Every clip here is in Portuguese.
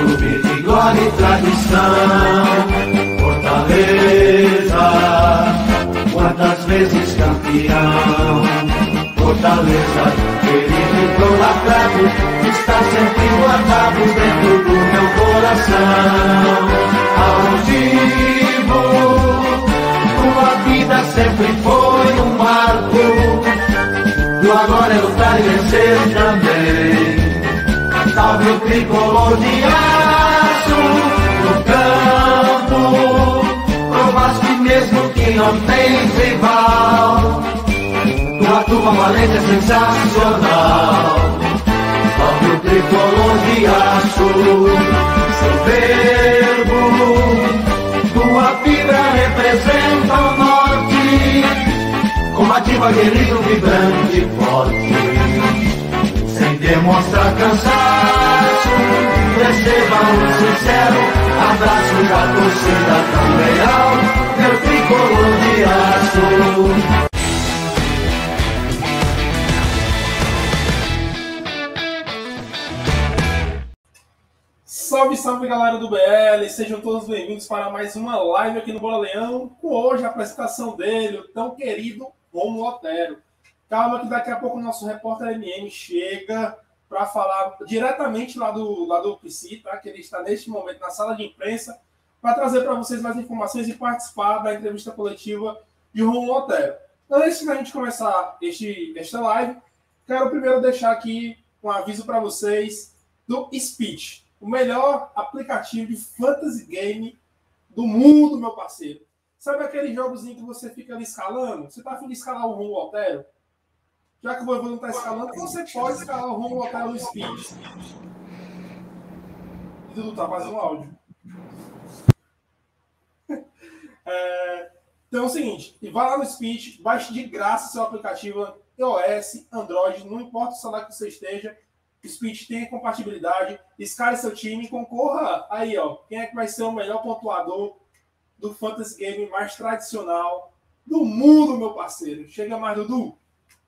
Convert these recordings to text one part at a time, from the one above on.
clube de glória e tradição. Fortaleza, quantas vezes campeão. Fortaleza, querido e idolatrado, está sempre guardado dentro do meu coração. Ao vivo, tua vida sempre foi um marco. Tu agora é lutar e vencer também. Salve o tricolor de aço no campo. Provaste mesmo que não tens rival. Tua turma valente é sensacional. Salve o tricolor de aço. Seu verbo, tua fibra representa o norte. Combativo, aguerrido, vibrante e forte. Sem demonstrar cansaço, receba um sincero abraço da torcida tão leal, meu tricolor de aço. Salve, salve galera do BL, sejam todos bem-vindos para mais uma live aqui no Bola Leão, com hoje a apresentação dele, o tão querido Rômulo Otero. Calma que daqui a pouco o nosso repórter MM chega para falar diretamente lá do PC, tá? Que ele está neste momento na sala de imprensa, para trazer para vocês mais informações e participar da entrevista coletiva de Rômulo Otero. Antes da gente começar esta live, quero primeiro deixar aqui um aviso para vocês do Speech, o melhor aplicativo de fantasy game do mundo, meu parceiro. Sabe aquele jogozinho que você fica ali escalando? Você tá afim de escalar o Rômulo Otero? Já que o Voivoda não tá escalando, você pode escalar o Rômulo Otero no Speed. E Dudu tá fazendo áudio. Então é o seguinte, vá lá no Speed, baixe de graça seu aplicativo iOS, Android, não importa o celular que você esteja, o Speed tem compatibilidade, escale seu time e concorra aí, ó. Quem é que vai ser o melhor pontuador do fantasy game mais tradicional do mundo, meu parceiro? Chega mais, Dudu.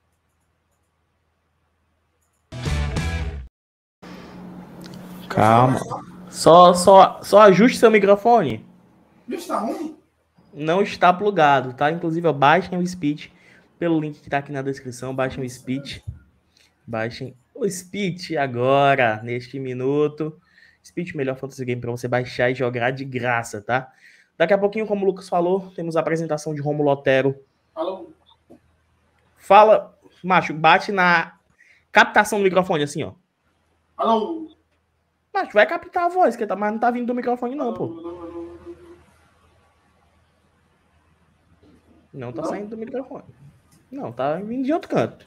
Calma. Só ajuste seu microfone. Está ruim? Não está plugado, tá? Inclusive, baixem o Speech pelo link que tá aqui na descrição. Baixem o Speech. Baixem o Speech agora, neste minuto. Speech, melhor fantasy game para você baixar e jogar de graça, tá? Daqui a pouquinho, como o Lucas falou, temos a apresentação de Rômulo Otero. Alô? Fala, macho, bate na captação do microfone, assim, ó. Alô? Macho, vai captar a voz, mas não tá vindo do microfone, não, pô. Não tá saindo do microfone. Não, tá vindo de outro canto.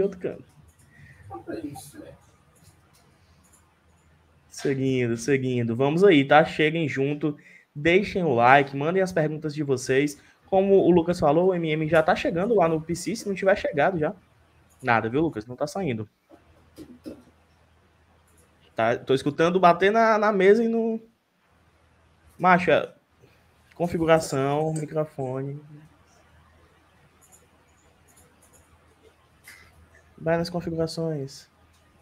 Seguindo. Vamos aí, tá? Cheguem junto, deixem o like, mandem as perguntas de vocês. Como o Lucas falou, o MM já tá chegando lá no PC, se não tiver chegado já. Nada, viu, Lucas? Não tá saindo. Tá, tô escutando bater na mesa e no... Macho, configuração, microfone. Vai nas configurações.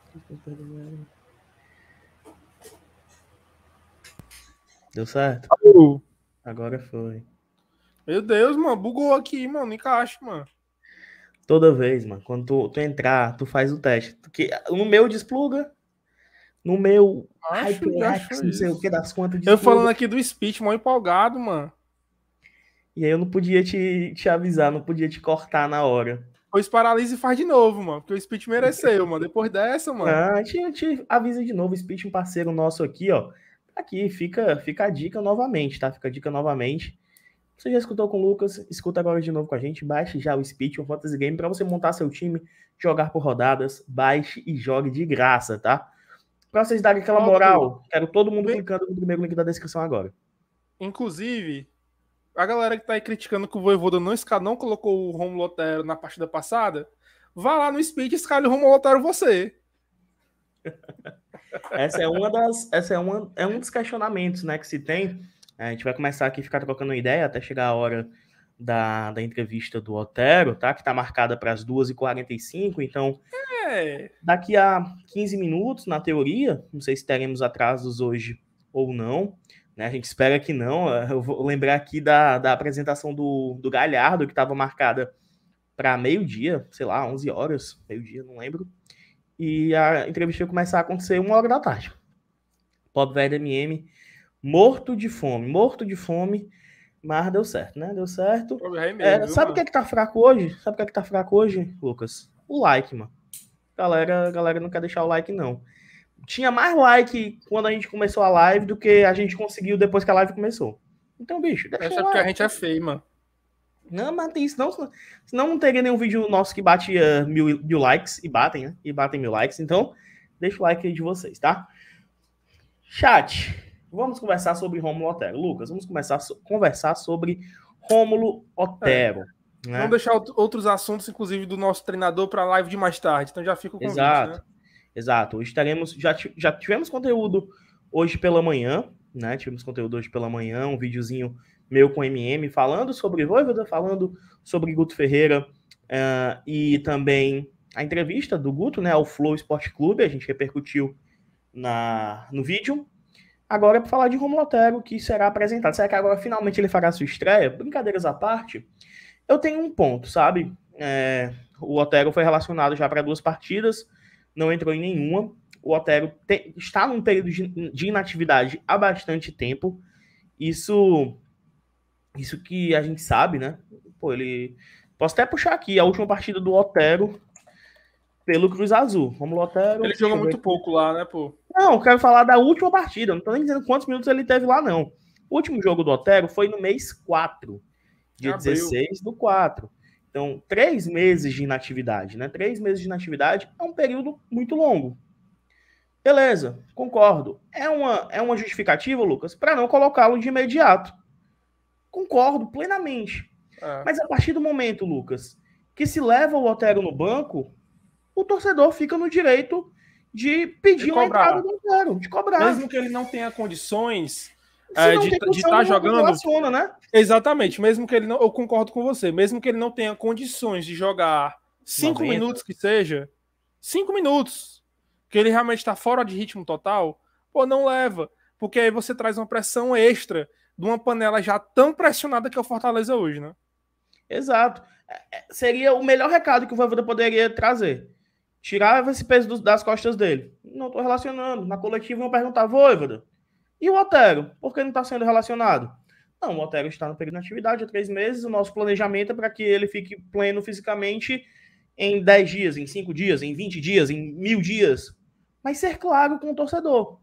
Deu certo? Alô. Agora foi. Meu Deus, mano. Bugou aqui, mano. Encaixa, mano. Toda vez, mano. Quando tu entrar, tu faz o teste. Porque no meu despluga. No meu HyperX, não sei o que das contas. Eu falando aqui do Speech, mó empolgado, mano. E aí eu não podia te avisar, não podia te cortar na hora. Pois paralisa e faz de novo, mano. Porque o Speech mereceu, mano. Depois dessa, mano. A gente avisa de novo. O Speech, um parceiro nosso aqui, ó. Aqui, fica a dica novamente, tá? Fica a dica novamente. Você já escutou com o Lucas, escuta agora de novo com a gente. Baixe já o Speech, um fantasy game, para você montar seu time, jogar por rodadas. Baixe e jogue de graça, tá? Para vocês darem aquela moral, quero todo mundo clicando no primeiro link da descrição agora. Inclusive, a galera que tá aí criticando que o Voivoda não colocou o Rômulo Otero na partida passada, vá lá no Speed e escale o Rômulo Otero você. Essa é um dos questionamentos, né, que se tem. A gente vai começar aqui a ficar trocando ideia até chegar a hora da entrevista do Otero, tá? Que tá marcada para as 2h45, então daqui a 15 minutos, na teoria, não sei se teremos atrasos hoje ou não, né? A gente espera que não. Eu vou lembrar aqui da apresentação do Galhardo, que estava marcada para meio-dia, sei lá, 11 horas, meio-dia, não lembro. E a entrevista ia começar a acontecer 1h da tarde. Pobre velho MM, morto de fome, mas deu certo, né? Deu certo. Sabe o que é que tá fraco hoje? Sabe o que é que tá fraco hoje, Lucas? O like, mano. Galera não quer deixar o like, não. Tinha mais like quando a gente começou a live do que a gente conseguiu depois que a live começou. Então, bicho, deixa o like. Porque a gente é feio, mano. Não, mas tem isso, não. Senão não teria nenhum vídeo nosso que bate mil likes. E batem, né? E batem 1000 likes. Então, deixa o like aí de vocês, tá? Chat. Vamos conversar sobre Rômulo Otero. Lucas, vamos conversar sobre Rômulo Otero. Né? Vamos deixar outros assuntos, inclusive, do nosso treinador para a live de mais tarde. Então já fica o convite, né? Exato. Hoje já tivemos conteúdo hoje pela manhã, né? Tivemos conteúdo hoje pela manhã, um videozinho meu com o MM falando sobre Vojvoda, falando sobre Guto Ferreira e também a entrevista do Guto, né, ao Flow Esporte Clube, a gente repercutiu no vídeo. Agora é para falar de Rômulo Otero, que será apresentado. Será que agora finalmente ele fará sua estreia? Brincadeiras à parte, eu tenho um ponto, sabe? O Otero foi relacionado já para 2 partidas, não entrou em nenhuma. O Otero está num período de inatividade há bastante tempo. Isso que a gente sabe, né? Pô, posso até puxar aqui a última partida do Otero pelo Cruz Azul. Rômulo Otero... Ele jogou muito pouco lá, né, pô? Não, eu quero falar da última partida. Não tô nem dizendo quantos minutos ele teve lá, não. O último jogo do Otero foi no mês 4. Dia 16/4. Então, 3 meses de inatividade, né? 3 meses de inatividade é um período muito longo. Beleza, concordo. É uma justificativa, Lucas, para não colocá-lo de imediato. Concordo plenamente. Mas a partir do momento, Lucas, que se leva o Otero no banco, o torcedor fica no direito de pedir uma entrada do Otero, de cobrar. Mesmo que ele não tenha condições de estar jogando, relaciona, né? Exatamente, mesmo que ele não, eu concordo com você, mesmo que ele não tenha condições de jogar 5 minutos que seja, 5 minutos, que ele realmente está fora de ritmo total, pô, não leva, porque aí você traz uma pressão extra de uma panela já tão pressionada que é o Fortaleza hoje, né? Exato. Seria o melhor recado que o Vojvoda poderia trazer. Tirar esse peso das costas dele. Não estou relacionando. Na coletiva vão perguntar, Vojvoda, e o Otero? Por que não está sendo relacionado? Não, o Otero está no período de atividade há 3 meses. O nosso planejamento é para que ele fique pleno fisicamente em 10 dias, em 5 dias, em 20 dias, em 1000 dias. Mas ser claro com o torcedor.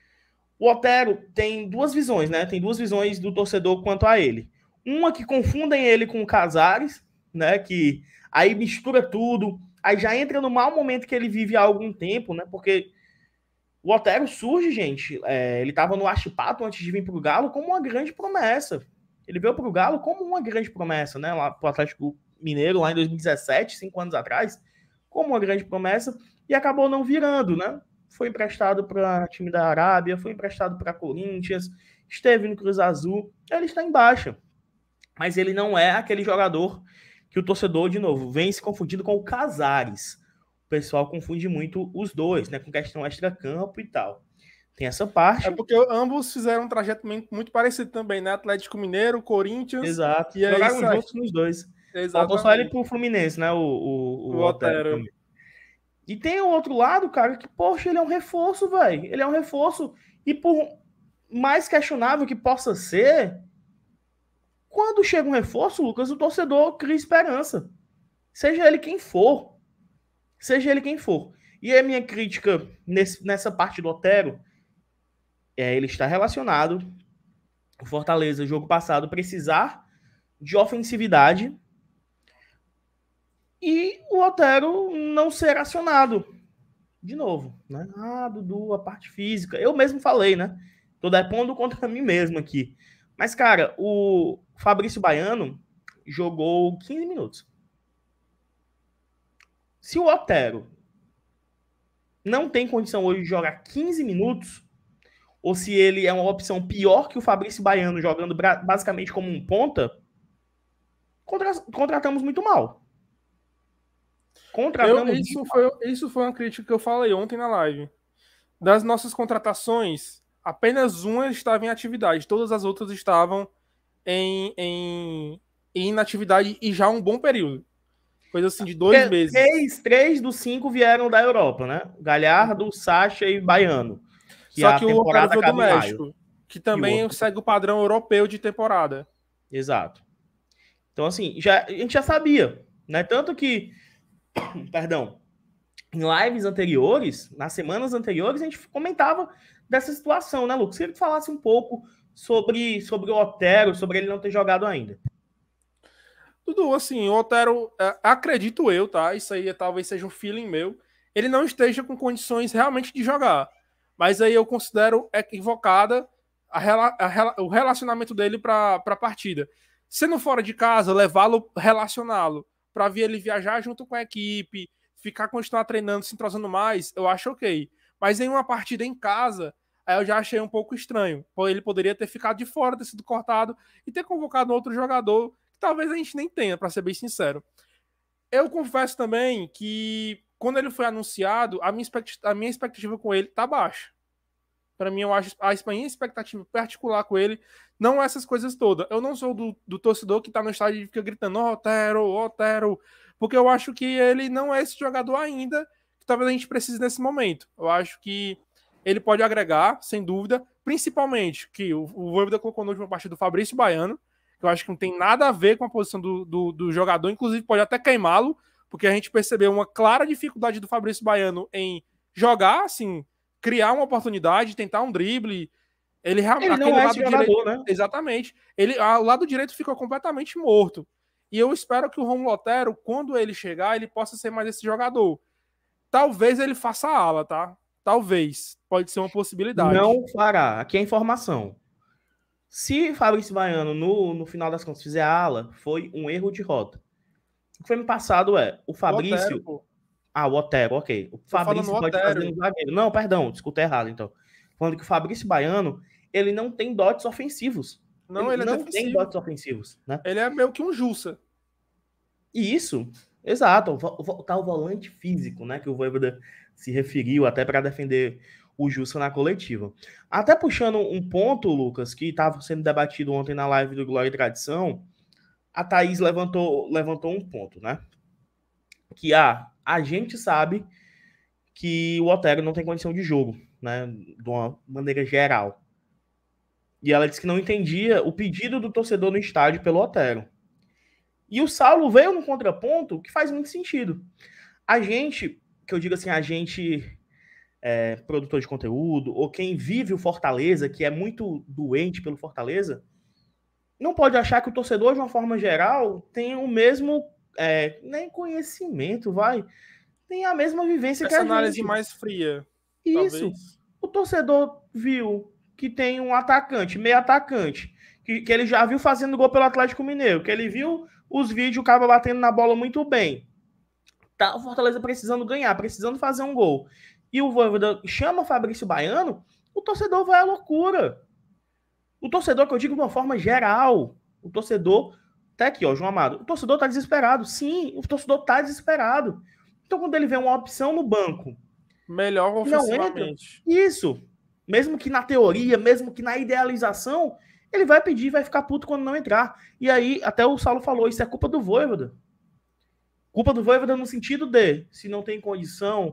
O Otero tem 2 visões, né? Tem 2 visões do torcedor quanto a ele. Uma que confundem ele com o Casares, né? Que aí mistura tudo. Aí já entra no mau momento que ele vive há algum tempo, né? Porque o Otero surge, gente, ele estava no Achipato antes de vir para o Galo como uma grande promessa. Ele veio para o Galo como uma grande promessa, né? Lá para o Atlético Mineiro, lá em 2017, 5 anos atrás, como uma grande promessa, e acabou não virando, né? Foi emprestado para o time da Arábia, foi emprestado para Corinthians, esteve no Cruz Azul, ele está em baixa. Mas ele não é aquele jogador que o torcedor, de novo, vem se confundindo com o Casares. O pessoal confunde muito os dois, né? Com questão extra-campo e tal. Tem essa parte. É porque ambos fizeram um trajeto muito parecido também, né? Atlético Mineiro, Corinthians. Exato. E jogaram juntos nos dois. Faltou só ele pro Fluminense, né? O Otero. E tem o outro lado, cara, que, poxa, ele é um reforço, velho. Ele é um reforço. E por mais questionável que possa ser, quando chega um reforço, Lucas, o torcedor cria esperança. Seja ele quem for. Seja ele quem for. E a minha crítica nessa parte do Otero ele está relacionado o Fortaleza, jogo passado, precisar de ofensividade e o Otero não ser acionado. De novo, né? Dudu, a parte física. Eu mesmo falei, né? Tô depondo contra mim mesmo aqui. Mas, cara, o Fabrício Baiano jogou 15 minutos. Se o Otero não tem condição hoje de jogar 15 minutos, ou se ele é uma opção pior que o Fabrício Baiano jogando basicamente como um ponta, contratamos muito mal. Isso foi uma crítica que eu falei ontem na live. Das nossas contratações, Apenas uma estava em atividade, todas as outras estavam em inatividade e já há um bom período. Coisa assim de 2 meses. Três dos 5 vieram da Europa, né? Galhardo, Sacha e Baiano. Que Só a que o Otero temporada veio do acaba em maio. México, que também outro... segue o padrão europeu de temporada. Exato. Então, assim, a gente já sabia, né? Tanto que, perdão, em lives anteriores, nas semanas anteriores, a gente comentava dessa situação, né, Lucas? Queria que falasse um pouco sobre o Otero, sobre ele não ter jogado ainda. Dudu, assim, o Otero, acredito eu, tá? Isso aí talvez seja um feeling meu. Ele não esteja com condições realmente de jogar. Mas aí eu considero equivocada o relacionamento dele para a partida. Sendo fora de casa, levá-lo, relacioná-lo, para ver ele viajar junto com a equipe, continuar treinando, se entrosando mais, eu acho ok. Mas em uma partida em casa, aí eu já achei um pouco estranho. Ele poderia ter ficado de fora, ter sido cortado e ter convocado outro jogador que talvez a gente nem tenha, para ser bem sincero. Eu confesso também que quando ele foi anunciado, a minha expectativa com ele tá baixa. Para mim, eu acho a minha expectativa particular com ele não é essas coisas todas. Eu não sou do torcedor que tá no estádio e fica gritando Otero, Otero, porque eu acho que ele não é esse jogador ainda que talvez a gente precise nesse momento. Eu acho que ele pode agregar, sem dúvida, principalmente que o Voivoda colocou na última partida do Fabrício Baiano, que eu acho que não tem nada a ver com a posição do jogador, inclusive pode até queimá-lo, porque a gente percebeu uma clara dificuldade do Fabrício Baiano em jogar, assim, criar uma oportunidade, tentar um drible. Ele não é esse jogador, direito, né? Exatamente. O lado direito ficou completamente morto. E eu espero que o Romulo Otero, quando ele chegar, ele possa ser mais esse jogador. Talvez ele faça a ala, tá? Talvez. Pode ser uma possibilidade. Não fará. Aqui é a informação. Se Fabrício Baiano, no final das contas, fizer a ala, foi um erro de rota. O que foi me passado o Fabrício... O Otero, ok. O Fabrício pode fazer um zagueiro. Não, perdão, escutei errado, então. Falando que o Fabrício Baiano, ele não tem dotes ofensivos. Ele não tem dotes ofensivos, né? Ele é meio que um Jussa. Isso, exato. Tá o volante físico, né? Que o Voivoda se referiu até para defender o Jussa na coletiva. Até puxando um ponto, Lucas, que estava sendo debatido ontem na live do Glória e Tradição, a Thaís levantou um ponto, né? Que a gente sabe que o Otero não tem condição de jogo, né? De uma maneira geral. E ela disse que não entendia o pedido do torcedor no estádio pelo Otero. E o Saulo veio num contraponto que faz muito sentido. A gente, que eu digo assim, a gente produtor de conteúdo, ou quem vive o Fortaleza, que é muito doente pelo Fortaleza, não pode achar que o torcedor, de uma forma geral, tem o mesmo nem conhecimento, tem a mesma vivência que a gente. Essa análise mais fria. Isso. Talvez. O torcedor viu que tem um atacante, meio atacante, que ele já viu fazendo gol pelo Atlético Mineiro, que ele viu os vídeos, o cara batendo na bola muito bem. Tá o Fortaleza precisando ganhar, precisando fazer um gol. E o Voivoda chama Fabrício Baiano, o torcedor vai à loucura. O torcedor, que eu digo de uma forma geral, o torcedor, até aqui, ó, João Amado, o torcedor tá desesperado. Sim, o torcedor tá desesperado. Então, quando ele vê uma opção no banco, melhor ofensivamente. Isso. Mesmo que na teoria, mesmo que na idealização, ele vai pedir, vai ficar puto quando não entrar. E aí, até o Saulo falou, isso é culpa do Voivoda. Culpa do Voivoda no sentido de, se não tem condição,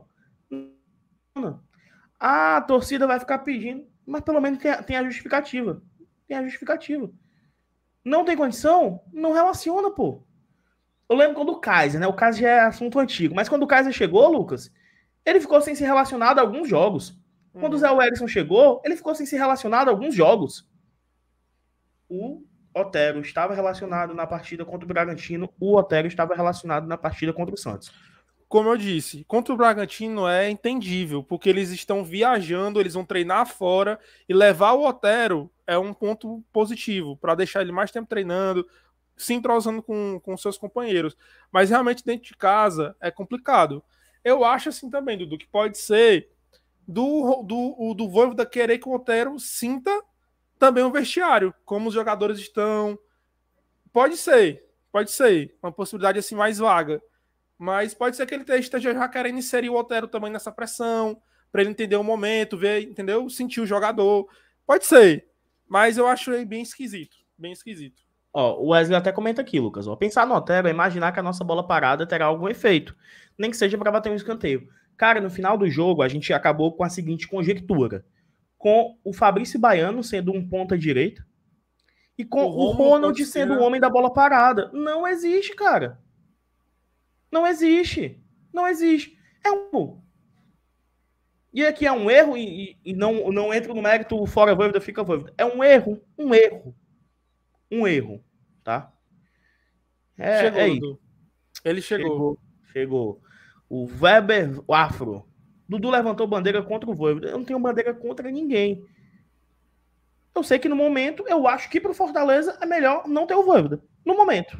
a torcida vai ficar pedindo, mas pelo menos tem a justificativa. Tem a justificativa. Não tem condição? Não relaciona, pô. Eu lembro quando o Kaiser, né? O Kaiser já é assunto antigo, mas quando o Kaiser chegou, Lucas, ele ficou sem ser relacionado a alguns jogos. Quando o Zé Wellington chegou, ele ficou sem ser relacionado a alguns jogos. O Otero estava relacionado na partida contra o Bragantino, o Otero estava relacionado na partida contra o Santos. Como eu disse, contra o Bragantino é entendível, porque eles estão viajando, eles vão treinar fora, e levar o Otero é um ponto positivo, para deixar ele mais tempo treinando, se entrosando com seus companheiros. Mas realmente dentro de casa é complicado. Eu acho assim também, Dudu, que pode ser do Voivoda querer que o Otero sinta também o vestiário, como os jogadores estão. Pode ser, uma possibilidade assim mais vaga. Mas pode ser que ele esteja já querendo inserir o Otero também nessa pressão, para ele entender o momento, ver, entendeu? Sentir o jogador. Pode ser, mas eu acho ele bem esquisito, bem esquisito. Ó, o Wesley até comenta aqui, Lucas. Ó, pensar no Otero é imaginar que a nossa bola parada terá algum efeito, nem que seja para bater um escanteio. Cara, no final do jogo, a gente acabou com a seguinte conjectura. Com o Fabrício Baiano sendo um ponta-direita e com o Ronald sendo o homem da bola parada. Não existe, cara. Não existe. Não existe. É um... E aqui é um erro e não entra no mérito fora Voivoda, fica Voivoda. É um erro. Um erro, tá? Chegou, isso. Dudu. Ele Chegou. O Weber, o Afro. Dudu levantou bandeira contra o Voivoda. Eu não tenho bandeira contra ninguém. Eu sei que no momento, eu acho que pro Fortaleza é melhor não ter o Voivoda. No momento.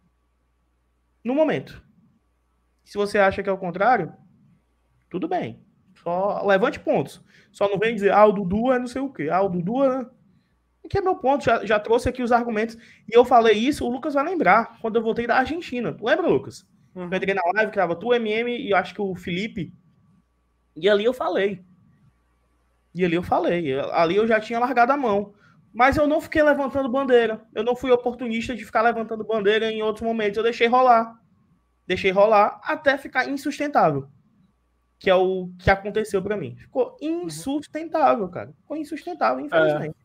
Se você acha que é o contrário, tudo bem. Só levante pontos. Só não vem dizer, o Dudu é não sei o quê. O Dudu é... Que é meu ponto, já trouxe aqui os argumentos. E eu falei isso, o Lucas vai lembrar, quando eu voltei da Argentina. Tu lembra, Lucas? Eu entrei na live, que tava tu, MM e eu acho que o Felipe. E ali eu falei. Ali eu já tinha largado a mão. Mas eu não fiquei levantando bandeira. Eu não fui oportunista de ficar levantando bandeira em outros momentos. Eu deixei rolar. Até ficar insustentável. Que é o que aconteceu pra mim. Ficou insustentável, cara. Ficou insustentável, infelizmente.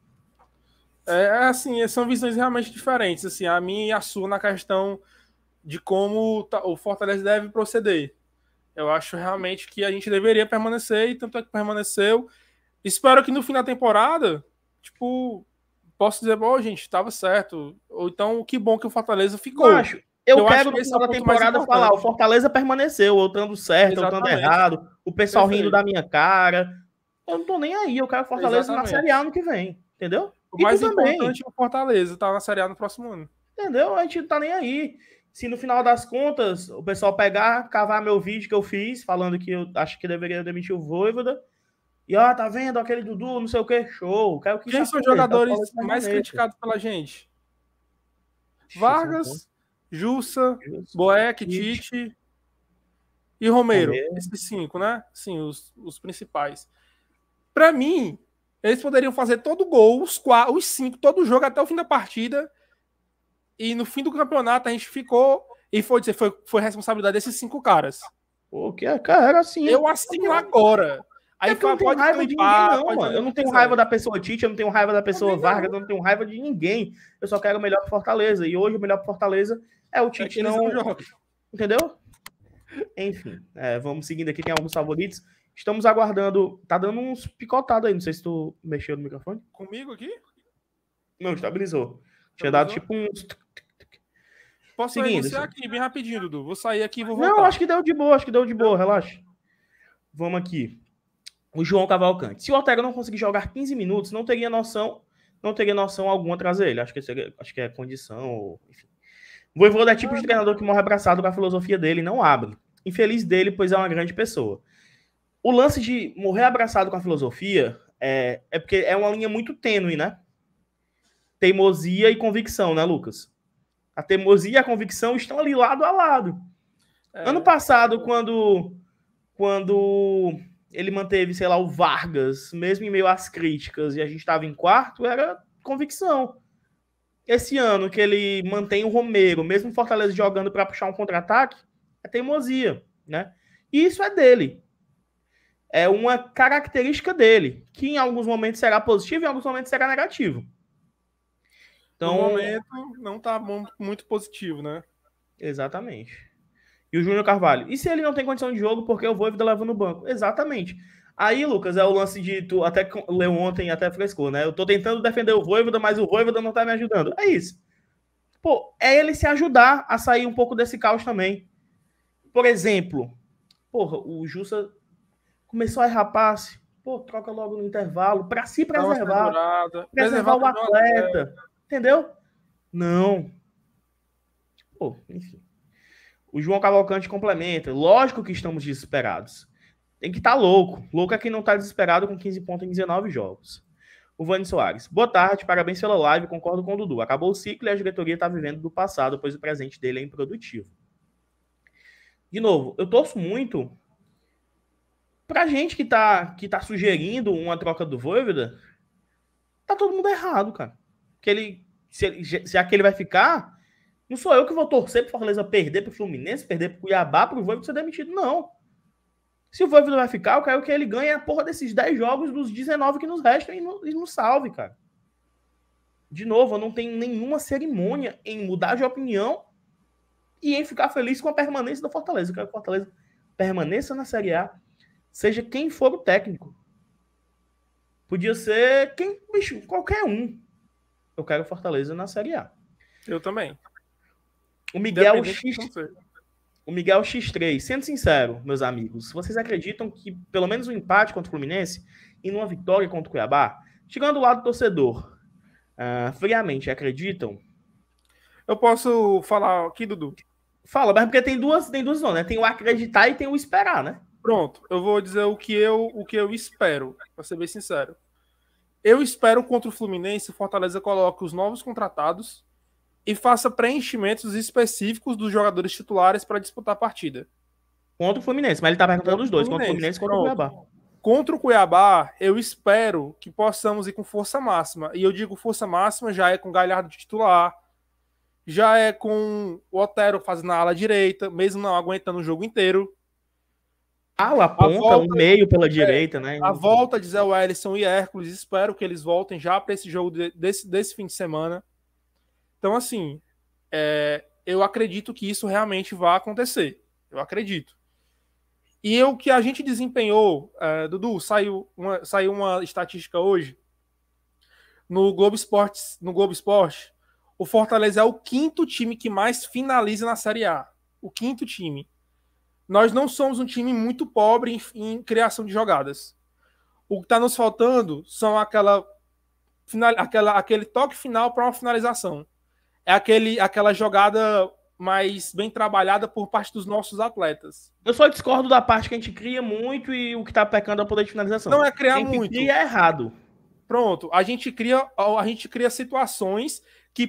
Assim, são visões realmente diferentes, assim, a minha e a sua na questão de como o Fortaleza deve proceder. Eu acho realmente que a gente deveria permanecer, e tanto é que permaneceu. Espero que no fim da temporada, tipo, posso dizer, gente, estava certo. Ou então, que bom que o Fortaleza ficou. Eu quero no final da temporada falar, o Fortaleza permaneceu, ou estando certo, ou estando errado, o pessoal rindo da minha cara. Eu não tô nem aí, eu quero o Fortaleza na Série A ano que vem, entendeu? O mais importante é o Fortaleza tá na Série A no próximo ano. Entendeu? A gente não tá nem aí. Se no final das contas o pessoal pegar, cavar meu vídeo que eu fiz, falando que eu acho que deveria demitir o Voivoda, e tá vendo aquele Dudu, não sei o que, show. Quem são os jogadores mais criticados pela gente? Vargas, Jussa, Boeck, Tite e Romero. Esses 5, né? Sim, os principais. Pra mim, eles poderiam fazer todo gol, os 5, todo jogo até o fim da partida. E no fim do campeonato a gente ficou. E foi responsabilidade desses 5 caras. Pô, cara, assim. Eu assino agora. Aí eu não tenho raiva de ninguém, não, mano. Eu não tenho raiva da pessoa Tite, eu não tenho raiva da pessoa Vargas, eu não tenho raiva de ninguém. Eu só quero o melhor pro Fortaleza. E hoje o melhor pro Fortaleza é o Tite, não. Entendeu? Enfim, vamos seguindo aqui, tem alguns favoritos. Estamos aguardando. Tá dando uns picotados aí. Não sei se tu mexeu no microfone. Comigo aqui? Não, estabilizou. Tinha dado tipo uns. Posso iniciar aqui bem rapidinho, Dudu? Vou sair aqui e vou voltar. Não, acho que deu de boa, relaxa. Vamos aqui. O João Cavalcante. Se o Otero não conseguir jogar 15 minutos, não teria noção alguma trazer ele. Acho que é condição, enfim. O Voivoda é tipo de treinador que morre abraçado com a filosofia dele e não abre. Infeliz dele, pois é uma grande pessoa. O lance de morrer abraçado com a filosofia é porque é uma linha muito tênue, né? Teimosia e convicção, né, Lucas? A teimosia e a convicção estão ali lado a lado. Ano passado, quando ele manteve, sei lá, o Vargas, mesmo em meio às críticas, e a gente estava em quarto, era convicção. Esse ano que ele mantém o Romero, mesmo o Fortaleza jogando para puxar um contra-ataque, é teimosia, né? E isso é dele. É uma característica dele, que em alguns momentos será positivo e em alguns momentos será negativo. Então, no momento não está muito positivo, né? Exatamente. E o Júnior Carvalho. E se ele não tem condição de jogo, porque o Voivoda leva no banco? Exatamente. Aí, Lucas, é o lance de... Tu até leu ontem, até frescou, né? Eu tô tentando defender o Voivoda, mas o Voivoda não tá me ajudando. É isso. Pô, é ele se ajudar a sair um pouco desse caos também. Por exemplo, porra, o Jussa começou a errar passe. Pô, troca logo no intervalo pra se preservar. Preservar o atleta. Entendeu? Não. Pô, enfim. O João Cavalcante complementa. Lógico que estamos desesperados. Tem que estar louco. Louco é quem não está desesperado com 15 pontos em 19 jogos. O Vani Soares. Boa tarde, parabéns pela live. Concordo com o Dudu. Acabou o ciclo e a diretoria está vivendo do passado, pois o presente dele é improdutivo. De novo, eu torço muito Pra gente que tá sugerindo uma troca do Vojvoda, tá todo mundo errado, cara. Já que ele vai ficar, não sou eu que vou torcer pro Fortaleza perder pro Fluminense, perder pro Cuiabá, pro Vojvoda ser demitido, não. Se o Vojvoda vai ficar, eu quero que ele ganhe a porra desses 10 jogos dos 19 que nos restam e nos salve, cara. De novo, eu não tenho nenhuma cerimônia em mudar de opinião e em ficar feliz com a permanência do Fortaleza. Eu quero que o Fortaleza permaneça na Série A, seja quem for o técnico. Podia ser qualquer um. Eu quero o Fortaleza na Série A. Eu também. O Miguel X3, sendo sincero, meus amigos, vocês acreditam que pelo menos um empate contra o Fluminense e numa vitória contra o Cuiabá, chegando do lado do torcedor, friamente acreditam? Eu posso falar aqui, Dudu? Fala, mas porque tem duas não, né? Tem o acreditar e tem o esperar, né? Pronto, eu vou dizer o que eu espero, para ser bem sincero. Eu espero contra o Fluminense, o Fortaleza coloque os novos contratados e faça preenchimentos específicos dos jogadores titulares para disputar a partida. Contra o Fluminense, mas ele tá perguntando os dois, contra o Fluminense e contra o Cuiabá. Contra o Cuiabá, eu espero que possamos ir com força máxima. E eu digo força máxima, já é com o Galhardo de titular, já é com o Otero fazendo a ala direita, mesmo não aguentando o jogo inteiro. A ponta, o meio pela direita, né? A volta de Zé Wellison e Hércules, espero que eles voltem já para esse jogo desse fim de semana. Então, assim, eu acredito que isso realmente vai acontecer. Eu acredito. E o que a gente desempenhou, Dudu, saiu uma estatística hoje no Globo Esporte. O Fortaleza é o 5º time que mais finaliza na Série A. O 5º time. Nós não somos um time muito pobre em criação de jogadas. O que está nos faltando são aquele toque final para uma finalização. É aquela jogada mais bem trabalhada por parte dos nossos atletas. Eu só discordo da parte que a gente cria muito e o que tá pecando é o poder de finalização. Não é criar quem muito. Cria é errado. Pronto, a gente cria situações que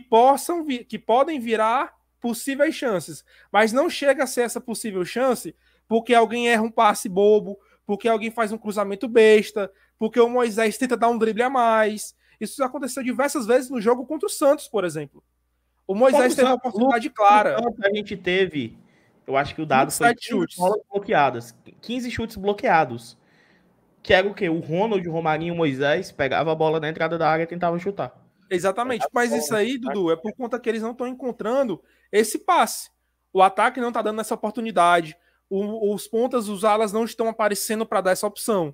podem virar possíveis chances, mas não chega a ser essa possível chance porque alguém erra um passe bobo, porque alguém faz um cruzamento besta, porque o Moisés tenta dar um drible a mais. Isso aconteceu diversas vezes no jogo contra o Santos, por exemplo. O Moisés teve uma oportunidade clara. A gente teve, eu acho que o dado foi 15 bolas bloqueadas, 15 chutes bloqueados. Que era o quê? O Ronald, o Romarinho, o Moisés pegava a bola na entrada da área e tentava chutar. Exatamente. Mas isso aí, Dudu, é por conta que eles não estão encontrando esse passe. O ataque não está dando essa oportunidade. Os pontas, os alas não estão aparecendo para dar essa opção.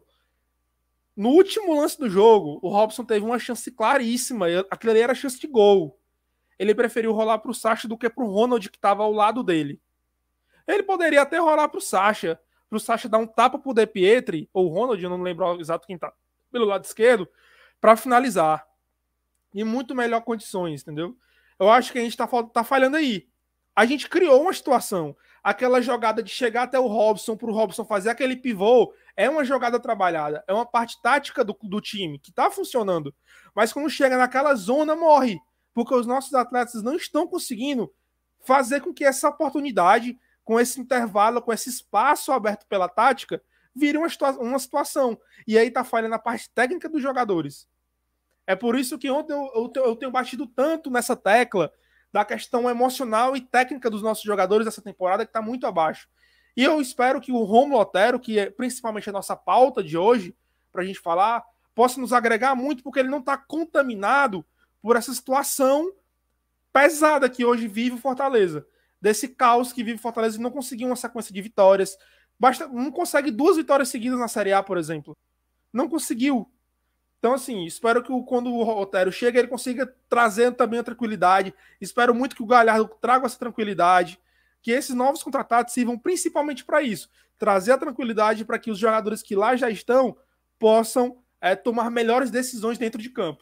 No último lance do jogo, o Robson teve uma chance claríssima. Aquilo ali era chance de gol. Ele preferiu rolar para o Sacha do que para o Ronald, que estava ao lado dele. Ele poderia até rolar para o Sacha dar um tapa pro De Pietri, ou o Ronald, eu não lembro exato quem tá pelo lado esquerdo, para finalizar. Em muito melhor condições, entendeu? Eu acho que a gente tá falhando aí. A gente criou uma situação. Aquela jogada de chegar até o Robson, pro Robson fazer aquele pivô, é uma jogada trabalhada. É uma parte tática do time, que tá funcionando. Mas quando chega naquela zona, morre. Porque os nossos atletas não estão conseguindo fazer com que essa oportunidade, com esse intervalo, com esse espaço aberto pela tática, vire uma situação. E aí tá falhando a parte técnica dos jogadores. É por isso que ontem eu tenho batido tanto nessa tecla da questão emocional e técnica dos nossos jogadores dessa temporada, que está muito abaixo. E eu espero que o Rômulo Otero, que é principalmente a nossa pauta de hoje, para a gente falar, possa nos agregar muito, porque ele não está contaminado por essa situação pesada que hoje vive o Fortaleza. Desse caos que vive o Fortaleza e não conseguir uma sequência de vitórias. Não consegue 2 vitórias seguidas na Série A, por exemplo. Não conseguiu. Então, assim, espero que quando o Otero chega, ele consiga trazer também a tranquilidade. Espero muito que o Galhardo traga essa tranquilidade. Que esses novos contratados sirvam principalmente para isso. Trazer a tranquilidade para que os jogadores que lá já estão possam tomar melhores decisões dentro de campo.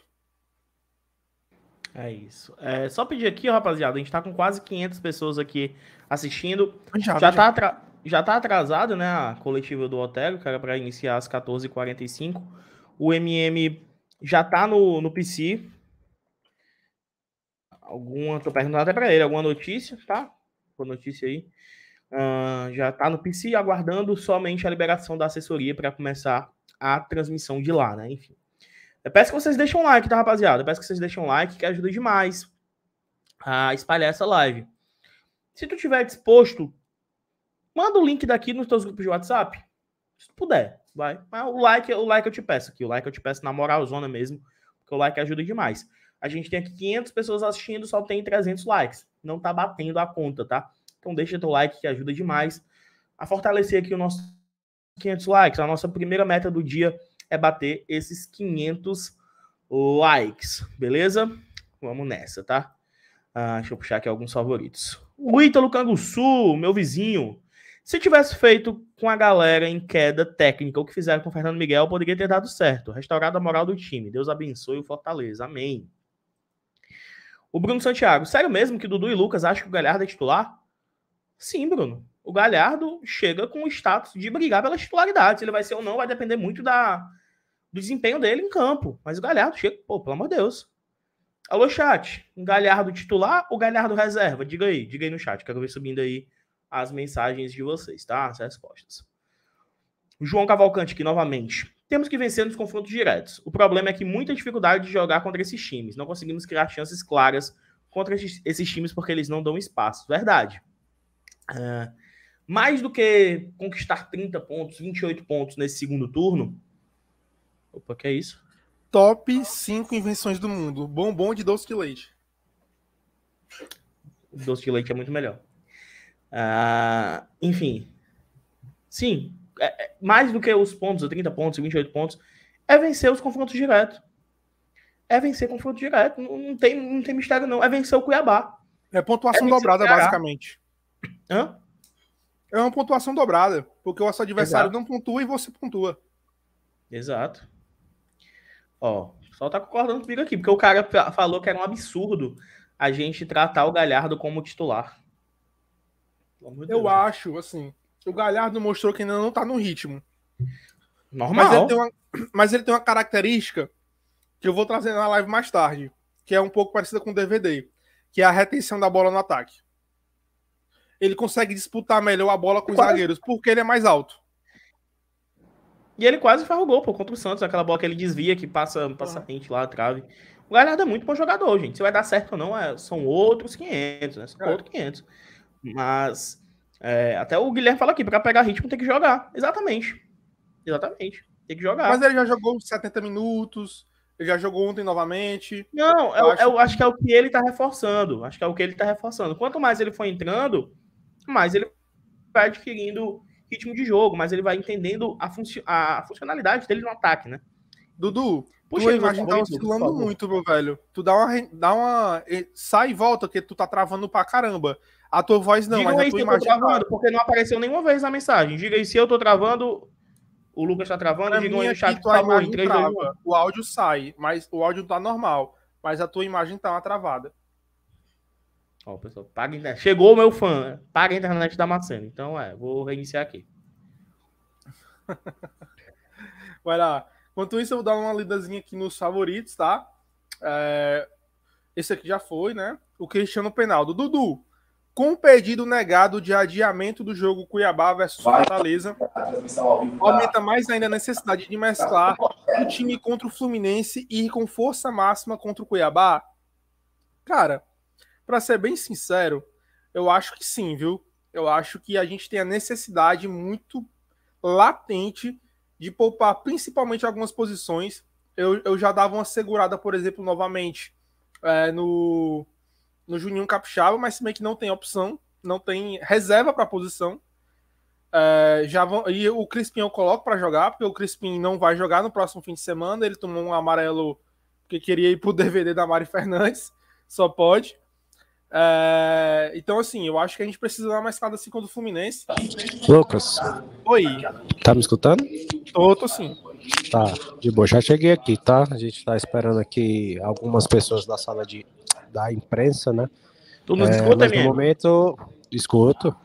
É isso. Só pedir aqui, rapaziada, a gente tá com quase 500 pessoas aqui assistindo. Já tá atrasado, né, a coletiva do Otero, que era para iniciar às 14h45. O MM já tá no PC. Tô perguntando até pra ele, alguma notícia, tá? Boa notícia aí. Já está no PC, aguardando somente a liberação da assessoria para começar a transmissão de lá, né? Enfim. Eu peço que vocês deixem um like, tá, rapaziada? Eu peço que vocês deixem um like, que ajuda demais a espalhar essa live. Se tu tiver disposto, manda o link daqui nos teus grupos de WhatsApp. Se tu puder, vai. Mas o like eu te peço aqui. O like eu te peço na moralzona mesmo, porque o like ajuda demais. A gente tem aqui 500 pessoas assistindo, só tem 300 likes. Não tá batendo a conta, tá? Então deixa teu like que ajuda demais a fortalecer aqui o nosso 500 likes. A nossa primeira meta do dia é bater esses 500 likes, beleza? Vamos nessa, tá? Deixa eu puxar aqui alguns favoritos. O Ítalo Canguçu, meu vizinho. Se tivesse feito com a galera em queda técnica o que fizeram com o Fernando Miguel, poderia ter dado certo. Restaurado a moral do time. Deus abençoe o Fortaleza. Amém. O Bruno Santiago. Sério mesmo que Dudu e Lucas acham que o Galhardo é titular? Sim, Bruno. O Galhardo chega com o status de brigar pela titularidade. Se ele vai ser ou não, vai depender muito do desempenho dele em campo. Mas o Galhardo chega, pô, pelo amor de Deus. Alô, chat. Um Galhardo titular ou Galhardo reserva? Diga aí no chat. Quero ver subindo aí as mensagens de vocês, tá? As respostas. O João Cavalcante aqui novamente. Temos que vencer nos confrontos diretos. O problema é que muita dificuldade de jogar contra esses times. Não conseguimos criar chances claras contra esses times porque eles não dão espaço. Verdade. Mais do que conquistar 30 pontos, 28 pontos nesse segundo turno. Opa, que é isso? Top 5 invenções do mundo. Bombom de doce de leite. O doce de leite é muito melhor. Enfim. Sim. Mais do que os pontos, 30 pontos, 28 pontos, é vencer os confrontos diretos. É vencer confronto direto. Não tem mistério, não. É vencer o Cuiabá. É pontuação dobrada, basicamente. Hã? É uma pontuação dobrada. Porque o seu adversário Exato. não pontua e você pontua. Exato. Ó, o pessoal tá concordando comigo aqui, porque o cara falou que era um absurdo a gente tratar o Galhardo como titular. Eu acho, assim, o Galhardo mostrou que ainda não tá no ritmo. Normal. Mas ele tem uma característica que eu vou trazer na live mais tarde, que é um pouco parecida com o DVD, que é a retenção da bola no ataque. Ele consegue disputar melhor a bola com os zagueiros, porque ele é mais alto. E ele quase faz o gol, pô, contra o Santos, aquela bola que ele desvia, que passa rente lá, a trave. O Galhardo é muito bom jogador, gente. Se vai dar certo ou não, são outros 500, né? São outros 500. Mas, até o Guilherme fala aqui, pra pegar ritmo tem que jogar. Exatamente. Tem que jogar. Mas ele já jogou 70 minutos, ele já jogou ontem novamente. Não, eu acho que é o que ele tá reforçando. Quanto mais ele for entrando, mais ele vai adquirindo ritmo de jogo, mas ele vai entendendo a funcionalidade dele no ataque, né? Dudu, tua imagem tá oscilando muito, meu velho. Tu dá uma... Sai e volta, que tu tá travando pra caramba. A tua voz não, mas a tua imagem tá travando, porque não apareceu nenhuma vez na mensagem. Diga aí se eu tô travando, o Lucas tá travando, diga aí no chat que travou em 3, 2, 1. O áudio sai, mas o áudio tá normal, mas a tua imagem tá uma travada. Ó, pessoal, paga a internet. Chegou o meu fã, paga a internet da Macena. Então, vou reiniciar aqui. Vai lá. Enquanto isso, eu vou dar uma lidazinha aqui nos favoritos, tá? Esse aqui já foi, né? O Cristiano Penaldo. Dudu, com o pedido negado de adiamento do jogo Cuiabá versus Fortaleza, aumenta mais ainda a necessidade de mesclar o time contra o Fluminense e ir com força máxima contra o Cuiabá? Cara, pra ser bem sincero, eu acho que sim, viu? Eu acho que a gente tem a necessidade muito latente de poupar principalmente algumas posições. Eu já dava uma segurada, por exemplo, novamente no Juninho Capixaba, mas se bem que não tem opção, não tem reserva para a posição. E o Crispim eu coloco para jogar, porque o Crispim não vai jogar no próximo fim de semana. Ele tomou um amarelo porque queria ir pro DVD da Mari Fernandes, só pode. Então, assim, eu acho que a gente precisa dar uma escada assim contra o Fluminense. Lucas. Oi. Tá me escutando? Tô sim. Tá, de boa. Já cheguei aqui, tá? A gente tá esperando aqui algumas pessoas da sala da imprensa, né? Tu nos escuta, mas no momento, escuto.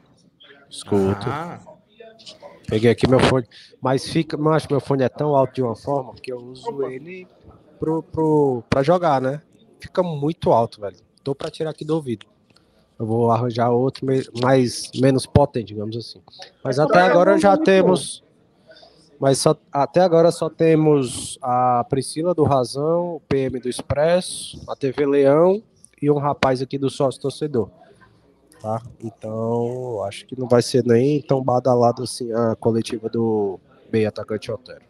Peguei aqui meu fone. Mas meu fone é tão alto de uma forma que eu uso ele pra jogar, né? Fica muito alto, velho. Tô pra tirar aqui do ouvido. Eu vou arranjar outro menos potente, digamos assim. Mas até agora já temos... Mas até agora só temos a Priscila do Razão, o PM do Expresso, a TV Leão e um rapaz aqui do Sócio Torcedor. Tá? Então, acho que não vai ser nem tão badalado assim a coletiva do meio atacante Otero.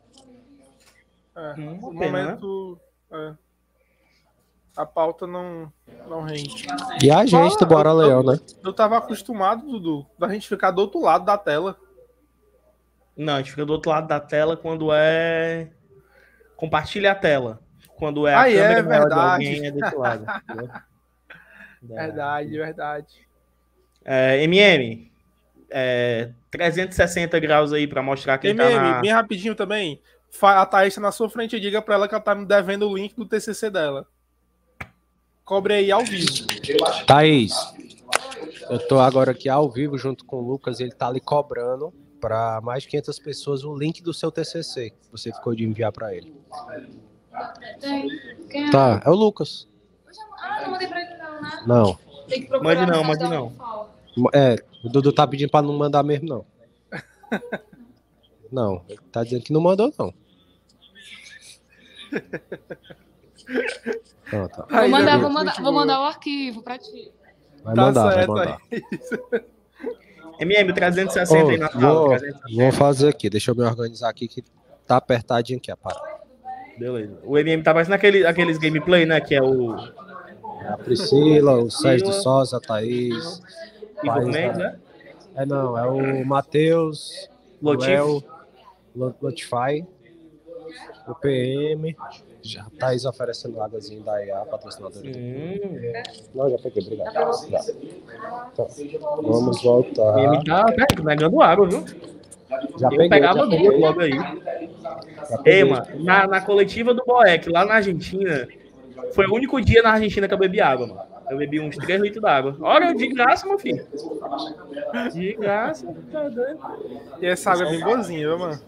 No momento, a pauta não rende. E a gente do Bora Leão, né? Eu tava acostumado, Dudu, da gente ficar do outro lado da tela. Não, a gente fica do outro lado da tela quando é... Compartilha a tela. Quando é a câmera maior de alguém, é do outro lado. Verdade. MM, 360 graus aí pra mostrar quem MM, tá na... bem rapidinho também. A Thaís tá na sua frente e diga pra ela que ela tá me devendo o link do TCC dela. Cobre aí ao vivo. Thaís, eu tô agora aqui ao vivo junto com o Lucas e ele tá ali cobrando para mais de 500 pessoas o link do seu TCC que você ficou de enviar para ele. Quem Tá, é o Lucas. não mandei pra ele não, né? Não. Tem que procurar Mande não. O Dudu tá pedindo para não mandar mesmo, não. Não, ele tá dizendo que não mandou, não. Tá. Vou mandar o arquivo pra ti. Vai mandar. MM, 360 aí na sala. Vou fazer aqui, deixa eu me organizar aqui que tá apertadinho aqui a parada. Beleza. O MM tá parecendo aqueles gameplay, né? Que é o... A Priscila, o Sérgio do Souza, a Thaís. Igor Mendes, né? É o Matheus, o Léo, Lotify, o PM. Já a Thaís oferecendo águazinha da IA, patrocinadora. Não, já peguei, obrigado. Então, vamos voltar. O MM tá pegando água, viu? Já Eu pegava duas logo aí. Mano, na coletiva do Boeck, lá na Argentina, foi o único dia na Argentina que eu bebi água, mano. Eu bebi uns 3 litros d'água. Olha, de graça, meu filho. De graça, tá doido. E essa água é bem boazinha, viu, mano?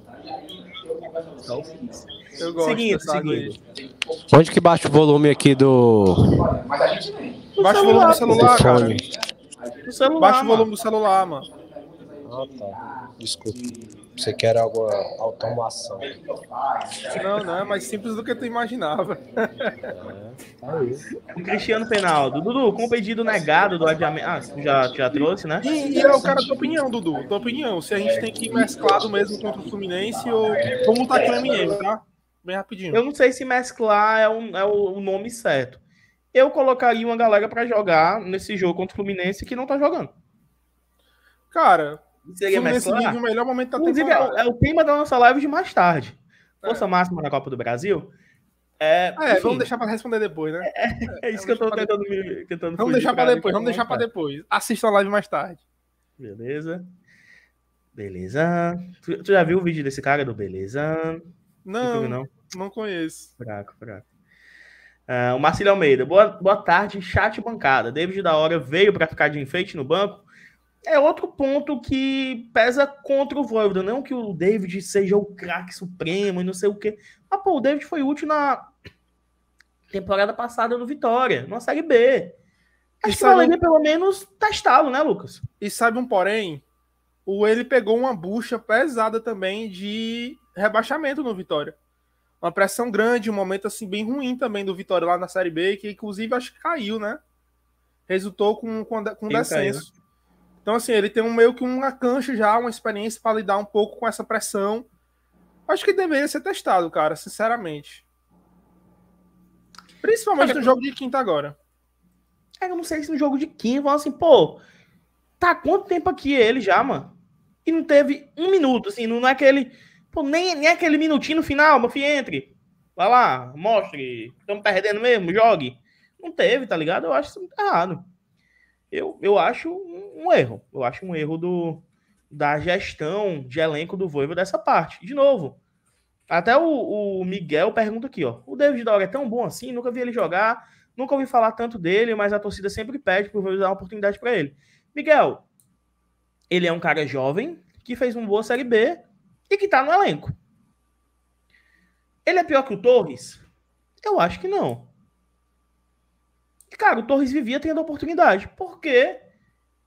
Eu gosto. Seguindo. Onde que baixa o volume aqui do... Baixa o volume do celular, cara. Do celular, baixa o volume do celular, mano. Ah, tá. Desculpa. Você quer alguma automação? Não, é mais simples do que tu imaginava. O Cristiano Penaldo. Dudu, com o pedido negado do adiamento... Ah, tu já trouxe, né? E eu quero a tua opinião, Dudu. Tua opinião. Se a gente tem que ir mesclado mesmo contra o Fluminense ou... Vamos lutar com o MM, tá? Bem rapidinho. Eu não sei se mesclar é o nome certo. Eu colocaria uma galera pra jogar nesse jogo contra o Fluminense que não tá jogando. Cara... Seria mesclar? O melhor momento da Inclusive, temporada. é o tema da nossa live de mais tarde. Força máxima na Copa do Brasil. Enfim, vamos deixar para responder depois, né? É isso que eu tô tentando Vamos deixar para depois. Assista a live mais tarde. Beleza. Tu já viu o vídeo desse cara do Beleza? Não conheço. Fraco. O Marcelo Almeida. Boa tarde, chat bancada. David da Hora veio para ficar de enfeite no banco. É outro ponto que pesa contra o Voivoda. Não que o David seja o craque supremo e não sei o quê. Mas, pô, o David foi útil na temporada passada no Vitória, numa Série B. Acho que valeria pelo menos testá-lo, né, Lucas? E sabe um porém? Ele pegou uma bucha pesada também de rebaixamento no Vitória. Uma pressão grande, um momento assim bem ruim também do Vitória lá na Série B, que inclusive acho que caiu, né? Resultou com descenso. Caiu, né? Então, assim, ele tem meio que uma cancha já, uma experiência para lidar um pouco com essa pressão. Acho que deveria ser testado, cara, sinceramente. Principalmente no jogo de quinta agora. Eu não sei se no jogo de quinta, vão assim, pô, tá quanto tempo aqui ele já, mano? E não teve um minuto, assim, não é aquele... Pô, nem aquele minutinho no final, meu filho, entre. Vai lá, mostre. Estamos perdendo mesmo, jogue. Não teve, tá ligado? Eu acho isso muito errado. Eu acho um erro. Eu acho um erro da gestão de elenco do Voivoda dessa parte. De novo, até o Miguel pergunta aqui, ó. O David da Hora é tão bom assim? Nunca vi ele jogar, nunca ouvi falar tanto dele, mas a torcida sempre pede pro Voivoda dar uma oportunidade para ele. Miguel, ele é um cara jovem, que fez uma boa Série B e que tá no elenco. Ele é pior que o Torres? Eu acho que não. Cara, o Torres vivia tendo oportunidade, porque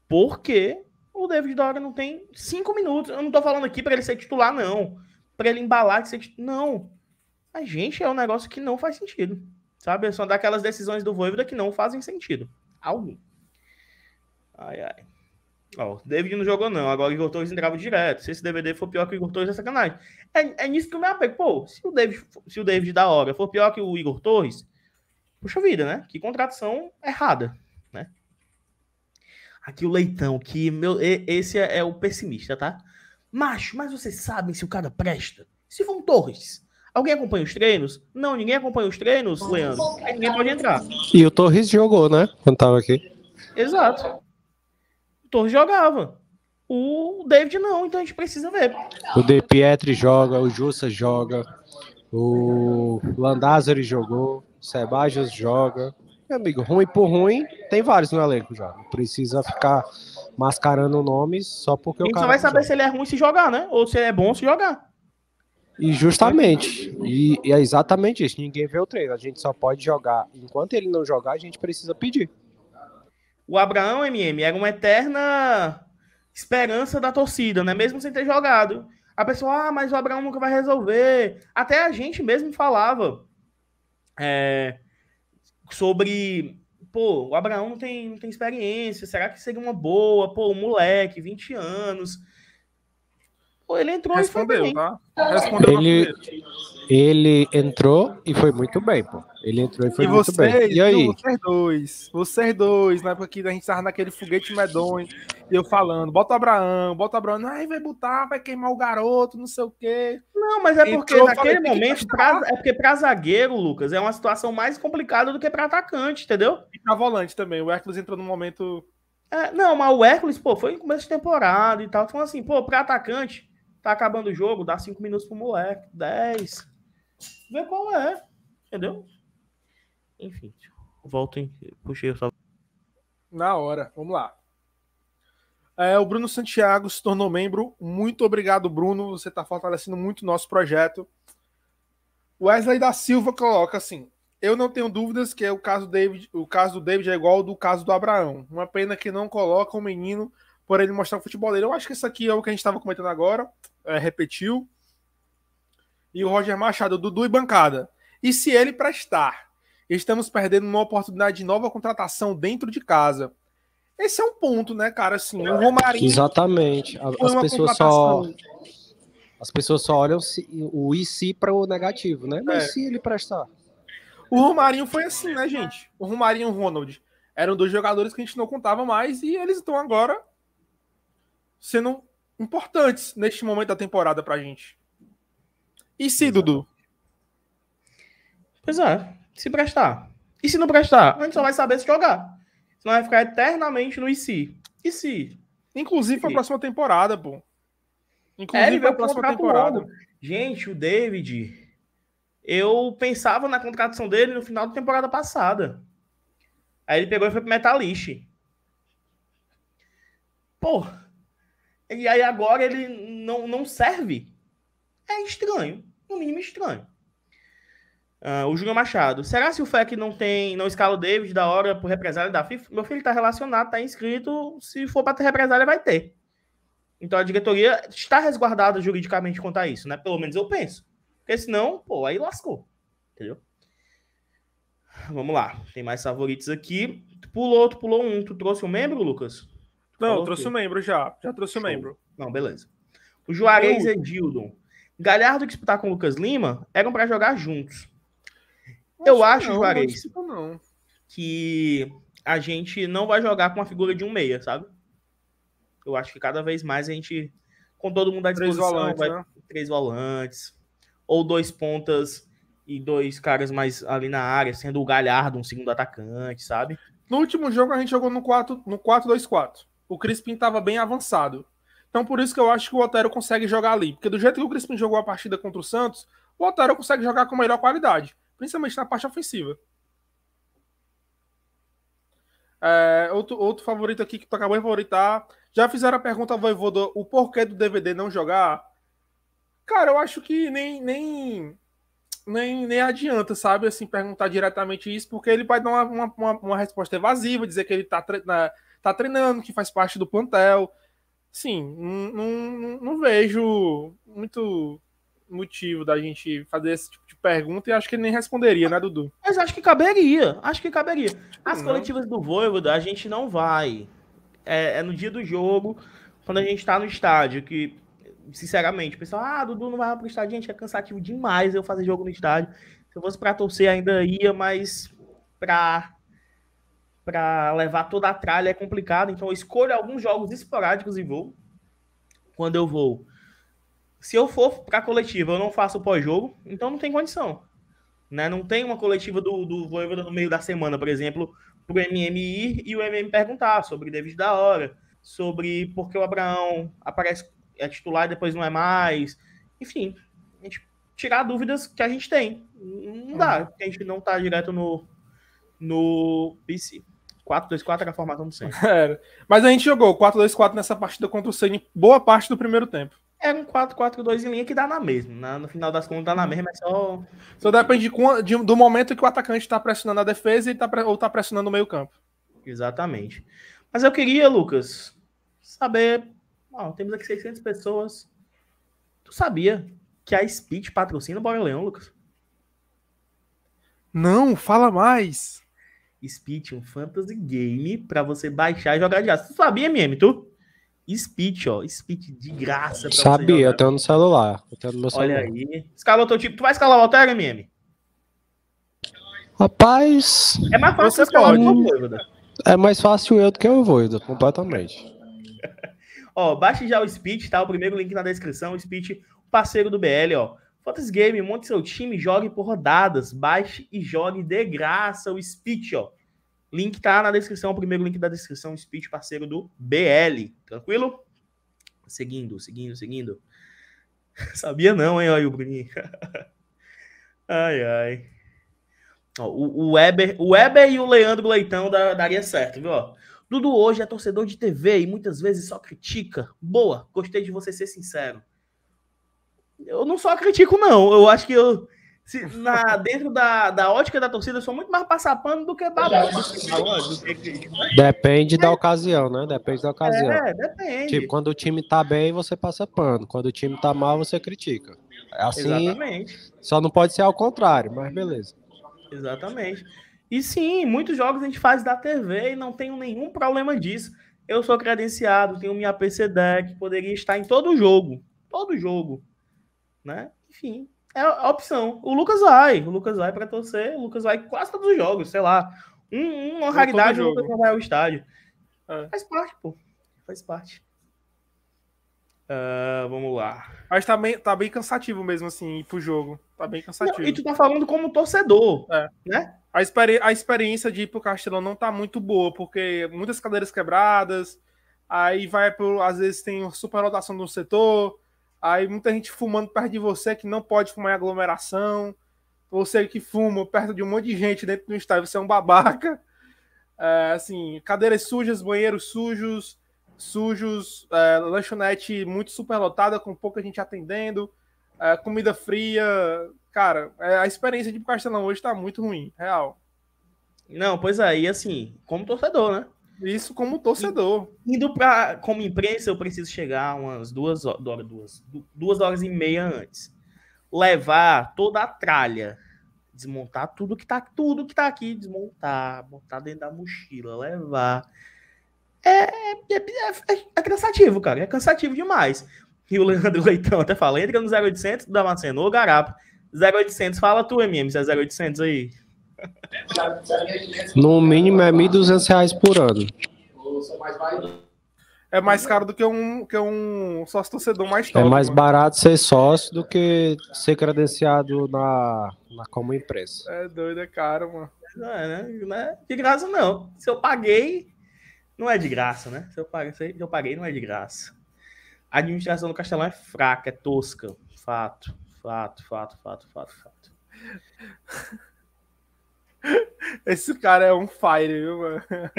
Porque o David da Hora não tem 5 minutos. Eu não tô falando aqui pra ele ser titular, não. Pra ele embalar de ser titular. Não. A gente é um negócio que não faz sentido. Sabe? São daquelas decisões do Vojvoda que não fazem sentido. Algum. Ai, ai. Ó, o David não jogou, não. Agora o Igor Torres entrava direto. Se esse DVD for pior que o Igor Torres, é sacanagem. É nisso que eu me apego. Pô, se o David da Hora for pior que o Igor Torres, puxa vida, né? Que contratação errada, né? Aqui o Leitão, que esse é o pessimista, tá? Macho, mas vocês sabem se o cara presta? Se for um Torres, alguém acompanha os treinos? Não, ninguém acompanha os treinos, Leandro. Aí ninguém pode entrar. E o Torres jogou, né? Quando tava aqui. Exato. O Torres jogava. O David não, então a gente precisa ver. O De Pietri joga, o Jussa joga, o Landázuri jogou, o Sebajos joga. Meu amigo, ruim por ruim, tem vários no elenco já. Não precisa ficar mascarando nomes só porque o A gente cara só vai não saber joga. se ele é ruim se jogar, né? Ou se ele é bom se jogar. E justamente, e é exatamente isso. Ninguém vê o treino, a gente só pode jogar. Enquanto ele não jogar, a gente precisa pedir. O Abraão, MM, era uma eterna esperança da torcida, né? Mesmo sem ter jogado. A pessoa, mas o Abraão nunca vai resolver. Até a gente mesmo falava sobre, pô, o Abraão não tem experiência, será que seria uma boa? Pô, um moleque, 20 anos. Pô, ele entrou e foi bem. Tá? Respondeu Ele entrou e foi muito bem, pô. Ele entrou e foi muito bem. E aí? Vocês dois, na época que a gente tava naquele foguete medonho, e eu falando, bota o Abraão, ai, vai botar, vai queimar o garoto, não sei o quê. Não, mas é porque Entrou, naquele falei, momento, é porque pra zagueiro, Lucas, é uma situação mais complicada do que pra atacante, entendeu? E pra volante também, o Hércules entrou num momento... Não, mas o Hércules, pô, foi no começo de temporada e tal, então assim, pô, pra atacante, tá acabando o jogo, dá 5 minutos pro moleque, 10, vê qual é, entendeu? Enfim, voltem, puxei só. Na hora, vamos lá. O Bruno Santiago se tornou membro. Muito obrigado, Bruno. Você está fortalecendo muito o nosso projeto. Wesley da Silva coloca assim: eu não tenho dúvidas que o caso do David é igual ao do caso do Abraão. Uma pena que não coloca o menino por ele mostrar o futebol dele. Eu acho que isso aqui é o que a gente estava comentando agora. Repetiu. E o Roger Machado, Dudu e bancada. E se ele prestar? Estamos perdendo uma oportunidade de nova contratação dentro de casa. Esse é um ponto, né, cara? Assim, o Romarinho... Exatamente. As pessoas só olham o e se para o negativo, né? Mas se ele prestar? O Romarinho foi assim, né, gente? O Romarinho e o Ronald eram dois jogadores que a gente não contava mais e eles estão agora sendo importantes neste momento da temporada pra gente. E se, Dudu? Pois é, se prestar. E se não prestar? A gente só vai saber se jogar. Senão vai ficar eternamente no e se. E se? Inclusive pra próxima temporada, pô. Inclusive pra próxima temporada. Logo. Gente, o David, eu pensava na contratação dele no final da temporada passada. Aí ele pegou e foi pro Metalist. Pô. E aí agora ele não serve. É estranho. No mínimo estranho. O Júnior Machado. Será se o FEC não escala o David da hora por represália da FIFA? Meu filho tá relacionado, tá inscrito. Se for para ter represália, vai ter. Então a diretoria está resguardada juridicamente quanto a isso, né? Pelo menos eu penso. Porque senão, pô, aí lascou. Entendeu? Vamos lá. Tem mais favoritos aqui. Tu pulou um. Tu trouxe um membro, Lucas? Não, eu trouxe um membro já. Já trouxe um membro. Não, beleza. O Juarez Edildon. Galhardo disputar com o Lucas Lima eram para jogar juntos. Eu acho, Juarez, que a gente não vai jogar com a figura de um meia, sabe? Eu acho que cada vez mais a gente, com todo mundo à disposição, três volantes, ou 2 pontas e 2 caras mais ali na área, sendo o Galhardo um segundo atacante, sabe? No último jogo a gente jogou no 4-2-4. O Crispim estava bem avançado. Então por isso que eu acho que o Otero consegue jogar ali. Porque do jeito que o Crispim jogou a partida contra o Santos, o Otero consegue jogar com melhor qualidade. Principalmente na parte ofensiva. Outro favorito aqui que tu acabou de favoritar. Já fizeram a pergunta ao Vojvoda o porquê do DVD não jogar. Cara, eu acho que nem adianta, sabe, assim, perguntar diretamente isso, porque ele vai dar uma resposta evasiva, dizer que ele tá tá treinando, que faz parte do plantel. Sim, não vejo muito motivo da gente fazer esse tipo de pergunta e acho que ele nem responderia, né, Dudu? Mas acho que caberia. As coletivas do Voivoda, a gente não vai. É no dia do jogo, quando a gente tá no estádio, que, sinceramente, o pessoal, Dudu não vai pro estádio, gente, é cansativo demais eu fazer jogo no estádio. Se eu fosse pra torcer ainda ia, mas pra levar toda a tralha é complicado, então eu escolho alguns jogos esporádicos e vou. Quando eu vou. Se eu for pra coletiva, eu não faço pós-jogo, então não tem condição. Né? Não tem uma coletiva do Voivoda no meio da semana, por exemplo, pro MM ir e o MM perguntar sobre David da hora, sobre por que o Abraão aparece, é titular e depois não é mais. Enfim, a gente tirar dúvidas que a gente tem. Não dá, porque a gente não tá direto no PC. 4-2-4 era a formação do Ceni. Mas a gente jogou 4-2-4 nessa partida contra o Ceni boa parte do primeiro tempo. Era um 4-4-2 em linha que dá na mesma. No final das contas dá na mesma, é só... Só depende do momento que o atacante está pressionando a defesa ou tá pressionando o meio campo. Exatamente. Mas eu queria, Lucas, saber... temos aqui 600 pessoas. Tu sabia que a Speed patrocina o Bora Leão, Lucas? Não, fala mais. Speed, um fantasy game pra você baixar e jogar de graça. Tu sabia, MM, tu? Speed, Speed de graça. Sabia, eu tenho no celular. Olha aí. Escalou teu tipo. Tu vai escalar o Altero, MM? Rapaz... É mais fácil você escalar o Voivoda. É mais fácil eu do que o Voivoda, completamente. Baixe já o Speed, tá? O primeiro link na descrição. O Speed, parceiro do BL, Fantasy Game, monte seu time, jogue por rodadas. Baixe e jogue de graça o Speed, Link tá na descrição, o primeiro link da descrição, Speed, parceiro do BL. Tranquilo? Seguindo. Sabia não, hein, aí o Bruninho. Ai. O Weber e o Leandro Leitão daria certo, viu? Dudu hoje é torcedor de TV e muitas vezes só critica. Boa, gostei de você ser sincero. Eu não só critico, não. Eu acho que dentro da ótica da torcida, eu sou muito mais passapano do que babaca. Depende da ocasião, né? Depende da ocasião. Depende. Tipo, quando o time tá bem, você passa pano. Quando o time tá mal, você critica. Assim, exatamente. Só não pode ser ao contrário, mas beleza. Exatamente. E sim, muitos jogos a gente faz da TV e não tenho nenhum problema disso. Eu sou credenciado, tenho minha PC Deck, poderia estar em todo jogo. Né? Enfim. É a opção. O Lucas vai pra torcer, o Lucas vai quase todos os jogos, sei lá. Uma raridade, o Lucas não vai ao estádio. Faz parte, pô. Faz parte. Vamos lá. Mas tá bem cansativo mesmo, assim, ir pro jogo. Tá bem cansativo. Não, e tu tá falando como torcedor, né? A experiência de ir pro Castelão não tá muito boa, porque muitas cadeiras quebradas, aí às vezes tem superlotação no setor, aí muita gente fumando perto de você que não pode fumar em aglomeração. Você que fuma perto de um monte de gente dentro do estádio, você é um babaca. Assim, cadeiras sujas, banheiros sujos, lanchonete muito superlotada, com pouca gente atendendo, comida fria. Cara, a experiência de ir pro Castelão hoje tá muito ruim, real. Não, pois aí, assim, como torcedor, né? Isso como torcedor. Como imprensa, eu preciso chegar umas 2 horas e meia antes. Levar toda a tralha. Desmontar tudo que tá aqui. Desmontar, botar dentro da mochila, levar. É cansativo, cara. É cansativo demais. E o Leandro Leitão até fala, entra no 0800 do Damasceno, ô Garapa. 0800, fala tu, MM, se é 0800 aí. No mínimo é R$1.200 por ano. É mais caro do que um sócio torcedor mais top. É mais barato ser sócio do que ser credenciado como imprensa. É doido, é caro, mano. Não é de graça, não. Se eu paguei, não é de graça, né? Se eu paguei, não é de graça. A administração do Castelão é fraca, é tosca. Fato. Esse cara é um fire, viu, mano?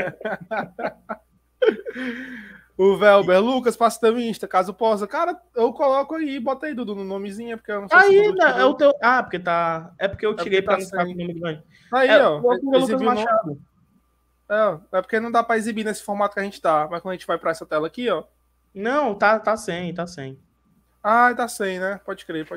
O Velber, Lucas, passa teu Insta, caso possa. Cara, eu coloco aí, bota aí, Dudu, no nomezinho, porque eu não sei aí, se é o teu. Porque tá. É porque eu tirei pra não ficar com o nome grande. Aí, ó. O Lucas Machado. É porque não dá pra exibir nesse formato que a gente tá. Mas quando a gente vai pra essa tela aqui, ó. Não, tá sem, tá sem. Ah, tá sem, né? Pode crer.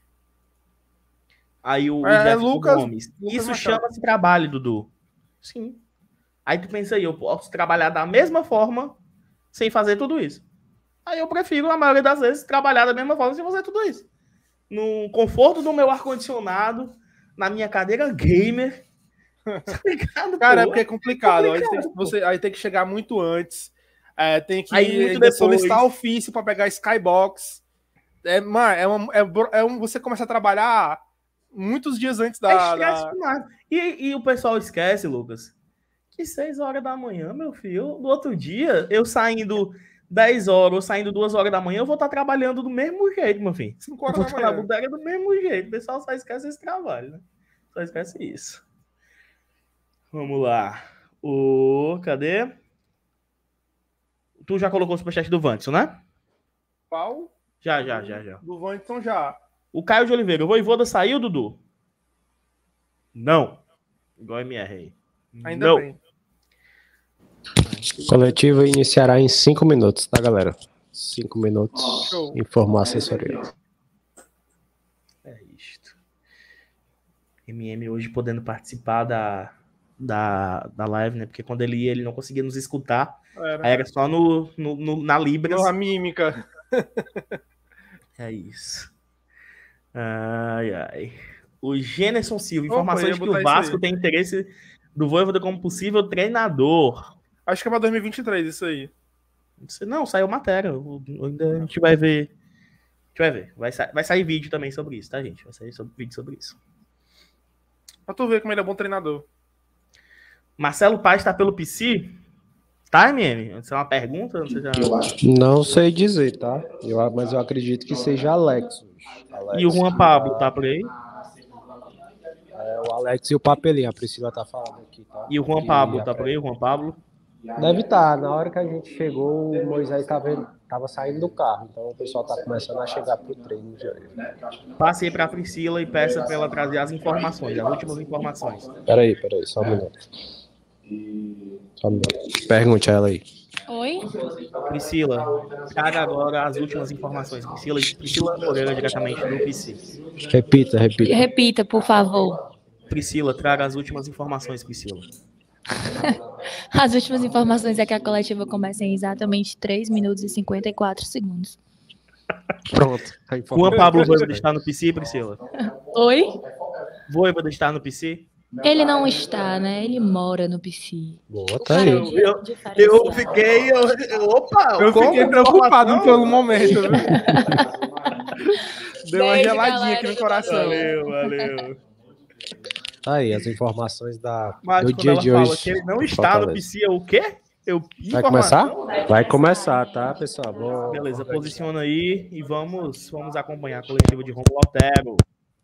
Aí o É, Jefferson Lucas Gomes. Isso Machado. chama-se trabalho, Dudu. Sim. Aí tu pensa aí, eu posso trabalhar da mesma forma sem fazer tudo isso. Aí eu prefiro, a maioria das vezes, trabalhar da mesma forma sem fazer tudo isso. No conforto do meu ar-condicionado, na minha cadeira gamer. Tá ligado, Cara, é pô? porque é complicado. Complicado, Aí tem que chegar muito antes. Tem que Aí muito ainda depois. solicitar ofício pra pegar Skybox. Você começa a trabalhar muitos dias antes É estresse da... demais. E o pessoal esquece, Lucas, que 6 horas da manhã, meu filho, no outro dia, eu saindo 10 horas ou saindo 2 horas da manhã, eu vou estar trabalhando do mesmo jeito, meu filho. 5 Eu horas vou da estar na manhã. bodega do mesmo jeito. O pessoal só esquece esse trabalho, né? Só esquece isso. Vamos lá. Cadê? Tu já colocou o superchat do Vanderson, né? Qual? Já. Do Vanderson já. O Caio de Oliveira, o Voivoda saiu, Dudu? Não. Igual MR aí. Ainda não. bem. Coletivo iniciará em 5 minutos, tá, galera? 5 minutos. Show. Informar a assessoria. É isto. MM hoje podendo participar da live, né? Porque quando ele ia, ele não conseguia nos escutar. Aí era só na Libras. Na mímica. É isso. Ai. O Gênerson Silva, informações de que o Vasco tem interesse do Voivoda como possível treinador. Acho que é pra 2023 isso aí. Não, saiu matéria. Ainda a gente vai ver. Vai sair vídeo também sobre isso, tá, gente? Vai sair vídeo sobre isso. Pra tu ver como ele é bom treinador. Marcelo Paz tá pelo PC? Tá, MM? Isso é uma pergunta? Não sei dizer, tá? Mas eu acredito que seja Alex. E o Juan Pablo tá por aí? O Alex e o Papelinho, a Priscila tá falando aqui, tá? E o Juan Pablo tá por aí? O Juan Pablo? Deve estar. Na hora que a gente chegou, o Moisés tava saindo do carro. Então o pessoal tá começando a chegar pro treino já. Passe aí pra Priscila e peça pra ela trazer as informações, as últimas informações. Peraí, só um minuto. Pergunte a ela aí. Oi? Priscila, traga agora as últimas informações. Priscila Moreira, diretamente do PC. Repita. Repita, por favor. Priscila, traga as últimas informações, Priscila. As últimas informações é que a coletiva começa em exatamente 3 minutos e 54 segundos. Pronto. Juan Pablo Voivoda está no PC, Priscila? Oi? Voivoda está no PC? Ele não está, né? Ele mora no PC. Boa, tá aí. Eu fiquei... Opa! Eu fiquei preocupado pelo momento, viu? Deu uma Beijo, geladinha galera, aqui no coração. Valeu. Tá aí, as informações Mas do quando dia ela de fala hoje. que ele não está no PC, é o quê? Vai começar? Vai começar, tá, pessoal? Beleza, posiciona aí e vamos acompanhar a coletiva de Romulo Otero.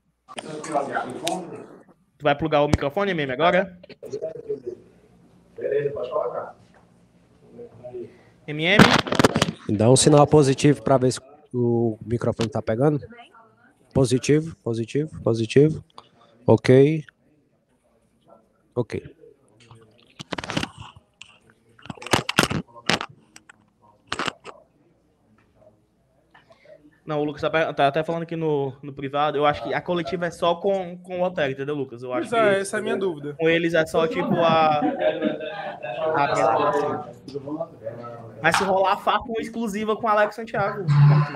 Tu vai plugar o microfone, meme, agora? Beleza, pode colocar. MM? Dá um sinal positivo para ver se o microfone tá pegando. Positivo. Ok. Não, o Lucas tá até falando aqui no privado. Eu acho que a coletiva é só com o Otero, entendeu, Lucas? Eu acho que Essa é a minha dúvida. com eles é só tipo a apresentação. Mas se rolar, faça uma exclusiva com Alex Santiago.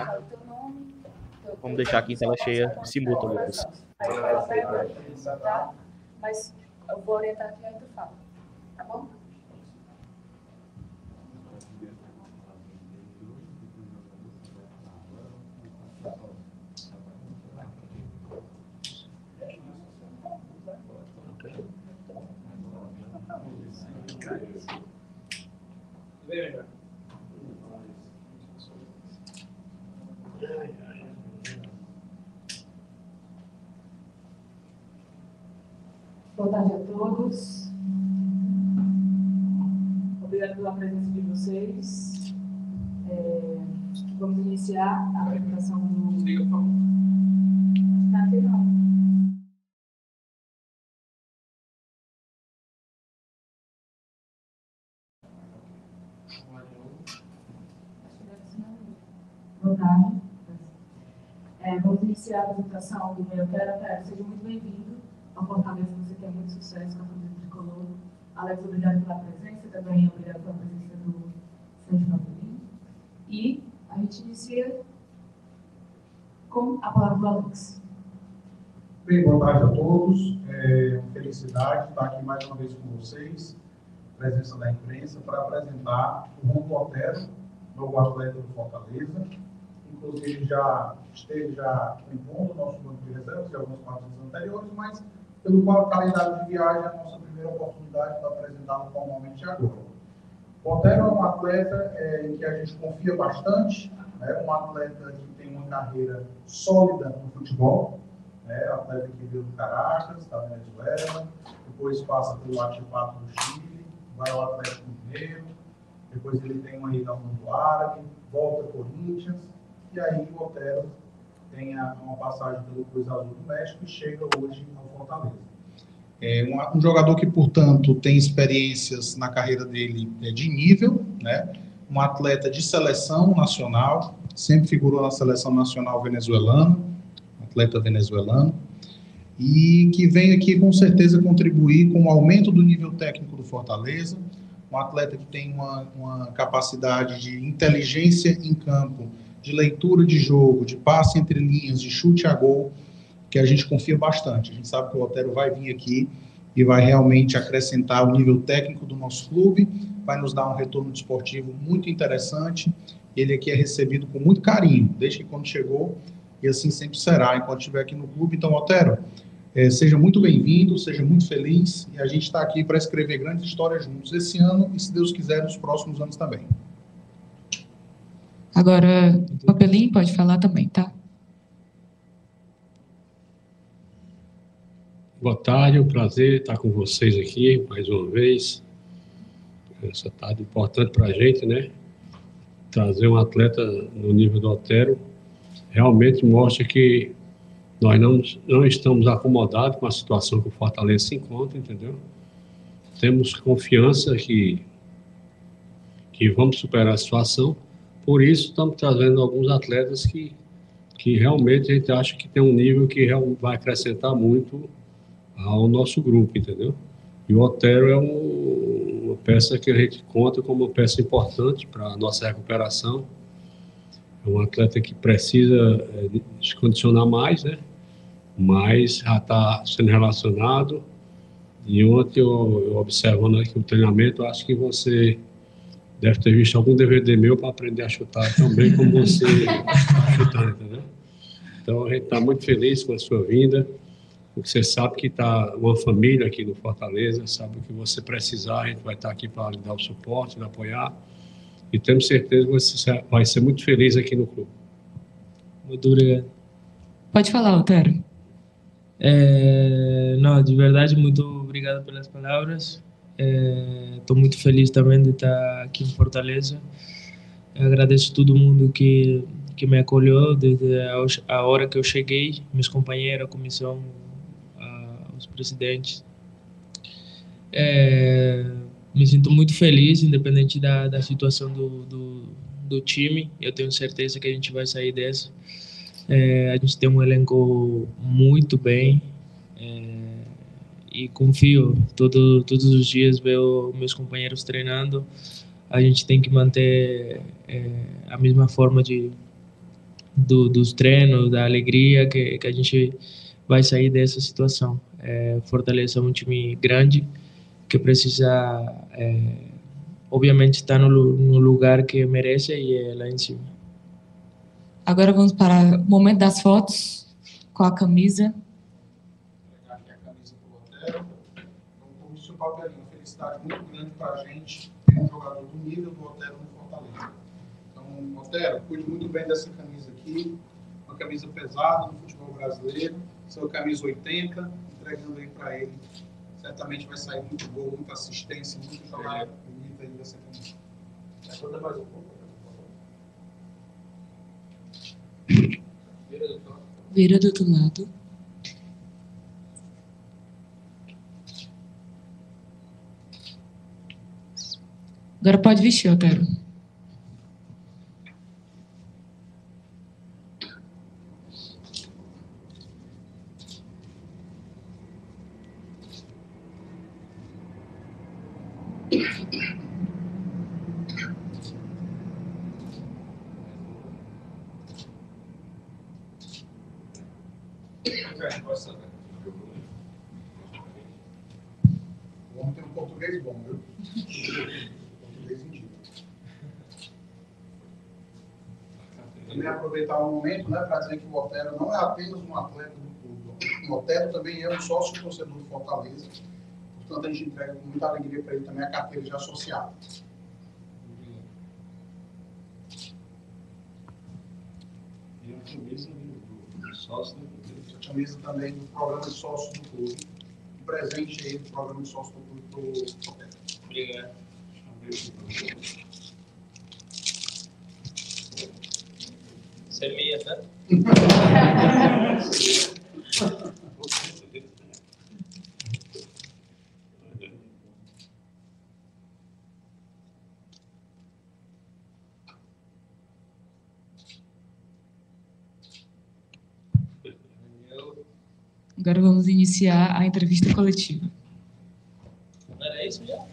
Vamos deixar aqui em tela cheia. Simulta, Lucas. Mas eu vou orientar aqui e aí tu fala. Tá bom? Boa tarde a todos. Obrigada pela presença de vocês. Vamos iniciar a apresentação do... Liga, por favor. Tá, não. Boa tarde. Vamos iniciar a apresentação do meu Otero. Seja muito bem-vindo ao Fortaleza, você tem muito sucesso com a família tricolor. Alex, obrigado pela presença, também obrigado pela presença do Sérgio Novelino. E a gente inicia com a palavra do Alex. Bem, boa tarde a todos. Uma felicidade estar aqui mais uma vez com vocês, presença da imprensa, para apresentar o Ronco Otero, novo atleta do Fortaleza. Inclusive, já esteve compondo o nosso banco de reservas de algumas partidas anteriores, mas pelo calendário de viagem, a nossa primeira oportunidade para apresentá-lo formalmente agora. O Otero é um atleta em que a gente confia bastante, né? Um atleta que tem uma carreira sólida no futebol, né? Atleta que veio do Caracas, da Venezuela, depois passa pelo Atipato do Chile, vai ao Atlético Mineiro, depois ele tem uma ida ao mundo árabe, volta ao Corinthians, e aí o Otero tem uma passagem pelo Cruz Azul do México e chega hoje ao Fortaleza. Um jogador que, portanto, tem experiências na carreira dele de nível, né? Um atleta de seleção nacional, sempre figurou na seleção nacional venezuelana, atleta venezuelano, e que vem aqui com certeza contribuir com o aumento do nível técnico do Fortaleza, um atleta que tem uma capacidade de inteligência em campo, de leitura de jogo, de passe entre linhas, de chute a gol, que a gente confia bastante. A gente sabe que o Otero vai vir aqui e vai realmente acrescentar o nível técnico do nosso clube, vai nos dar um retorno desportivo muito interessante. Ele aqui é recebido com muito carinho, desde que quando chegou, e assim sempre será, enquanto estiver aqui no clube. Então, Otero, seja muito bem-vindo, seja muito feliz, e a gente está aqui para escrever grandes histórias juntos esse ano e, se Deus quiser, nos próximos anos também. Agora, o Papelinho pode falar também, tá? Boa tarde, é um prazer estar com vocês aqui mais uma vez. Essa tarde importante para a gente, né? Trazer um atleta no nível do Otero realmente mostra que nós não estamos acomodados com a situação que o Fortaleza se encontra, entendeu? Temos confiança que vamos superar a situação. Por isso, estamos trazendo alguns atletas que realmente a gente acha que tem um nível que vai acrescentar muito ao nosso grupo, entendeu? E o Otero é uma peça que a gente conta como uma peça importante para a nossa recuperação. É um atleta que precisa se condicionar mais, né? Mas já está sendo relacionado. E ontem, eu observando aqui o treinamento, acho que você deve ter visto algum DVD meu para aprender a chutar tão bem como você está chutando, entendeu? Então, a gente está muito feliz com a sua vinda, porque você sabe que está uma família aqui no Fortaleza, sabe o que você precisar, a gente vai estar aqui para lhe dar o suporte, lhe apoiar, e temos certeza que você vai ser muito feliz aqui no clube. Muito obrigado. Pode falar, Otero. Não, de verdade, muito obrigado pelas palavras. Estou muito feliz também de estar aqui em Fortaleza. Agradeço a todo mundo que me acolheu desde a hora que eu cheguei, meus companheiros, a comissão, os presidentes. Me sinto muito feliz, independente da situação do time. Eu tenho certeza que a gente vai sair dessa. A gente tem um elenco muito bem. E confio, todos os dias vejo meus companheiros treinando. A gente tem que manter a mesma forma dos treinos, da alegria, que a gente vai sair dessa situação. Fortaleza é um time grande que precisa, obviamente, estar no lugar que merece, e é lá em cima. Agora vamos para o momento das fotos com a camisa. Papelinho, uma felicidade muito grande para a gente ter um jogador do nível do Otero no Fortaleza. Então, Otero, cuide muito bem dessa camisa aqui, uma camisa pesada no futebol brasileiro, sua camisa 80, entregando aí para ele. Certamente vai sair muito gol, muita assistência, muito jogada bonita aí dessa camisa. Ajuda mais um pouco. Vira do outro lado. Agora pode vestir, Otero. O homem tem um português bom, viu? Português indígena. Também aproveitar o momento, né, para dizer que o Otero não é apenas um atleta do clube. O Otero também é um sócio torcedor do Fortaleza. Portanto, a gente entrega com muita alegria para ele também a carteira de associado. E a camisa do sócio do clube. A camisa também do programa de sócio do clube. Um presente aí do programa de sócio do clube para o Otero. Obrigado. Você é meia, tá? Agora vamos iniciar a entrevista coletiva. Não era isso já?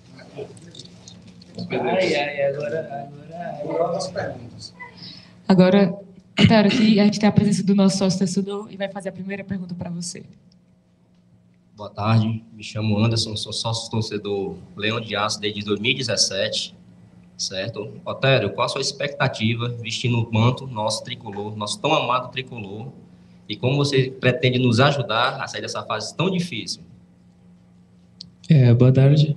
Agora as perguntas. Agora, Otero, aqui a gente tem a presença do nosso sócio torcedor e vai fazer a primeira pergunta para você. Boa tarde, me chamo Anderson, sou sócio torcedor Leão de Aço desde 2017, certo? Otero, qual a sua expectativa vestindo o manto nosso tricolor, nosso tão amado tricolor, e como você pretende nos ajudar a sair dessa fase tão difícil? Boa tarde.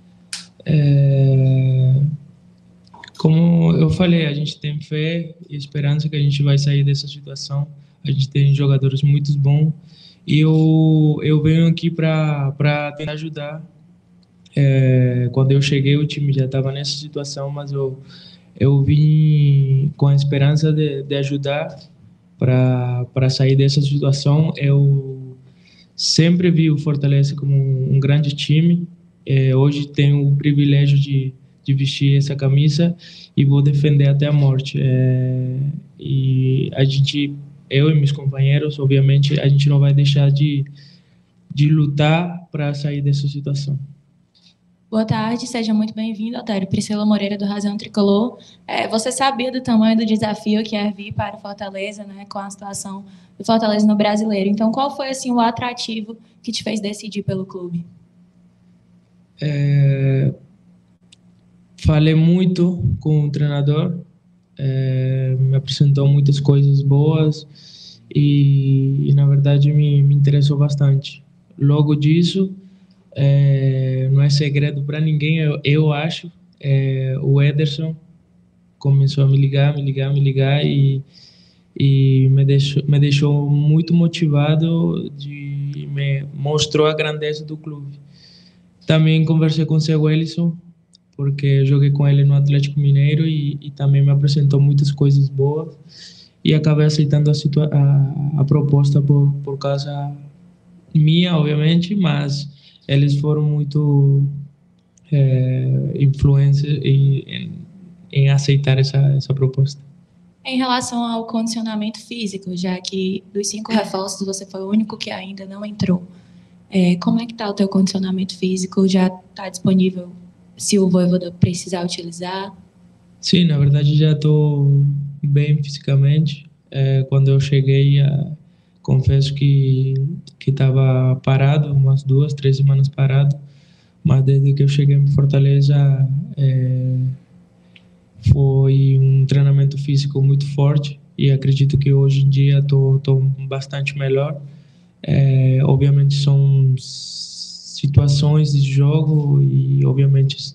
Como eu falei, a gente tem fé e esperança que a gente vai sair dessa situação. A gente tem jogadores muito bons e eu venho aqui para tentar ajudar. Quando eu cheguei, o time já estava nessa situação, mas eu vim com a esperança de ajudar para sair dessa situação. Eu sempre vi o Fortaleza como um grande time. Hoje tenho o privilégio de vestir essa camisa e vou defender até a morte. E a gente, eu e meus companheiros, obviamente, a gente não vai deixar de lutar para sair dessa situação. Boa tarde, seja muito bem-vindo, Otero. Priscila Moreira, do Razão Tricolor. Você sabia do tamanho do desafio que é vir para o Fortaleza, né, com a situação do Fortaleza no Brasileiro. Então, qual foi assim, o atrativo que te fez decidir pelo clube? Falei muito com o treinador, me apresentou muitas coisas boas e na verdade, me interessou bastante. Logo disso, não é segredo para ninguém, eu acho, o Ederson começou a me ligar e me deixou muito motivado, me mostrou a grandeza do clube. Também conversei com o seu Ellison, porque eu joguei com ele no Atlético Mineiro e também me apresentou muitas coisas boas e acabei aceitando a proposta por causa minha, obviamente, mas eles foram muito influentes em aceitar essa proposta. Em relação ao condicionamento físico, já que dos 5 reforços você foi o único que ainda não entrou, como é que está o teu condicionamento físico? Já está disponível se o Voivoda precisar utilizar? Sim, na verdade já estou bem fisicamente. Quando eu cheguei, confesso que estava parado, umas 2, 3 semanas parado, mas desde que eu cheguei em Fortaleza foi um treinamento físico muito forte e acredito que hoje em dia estou bastante melhor. Obviamente são situações de jogo e obviamente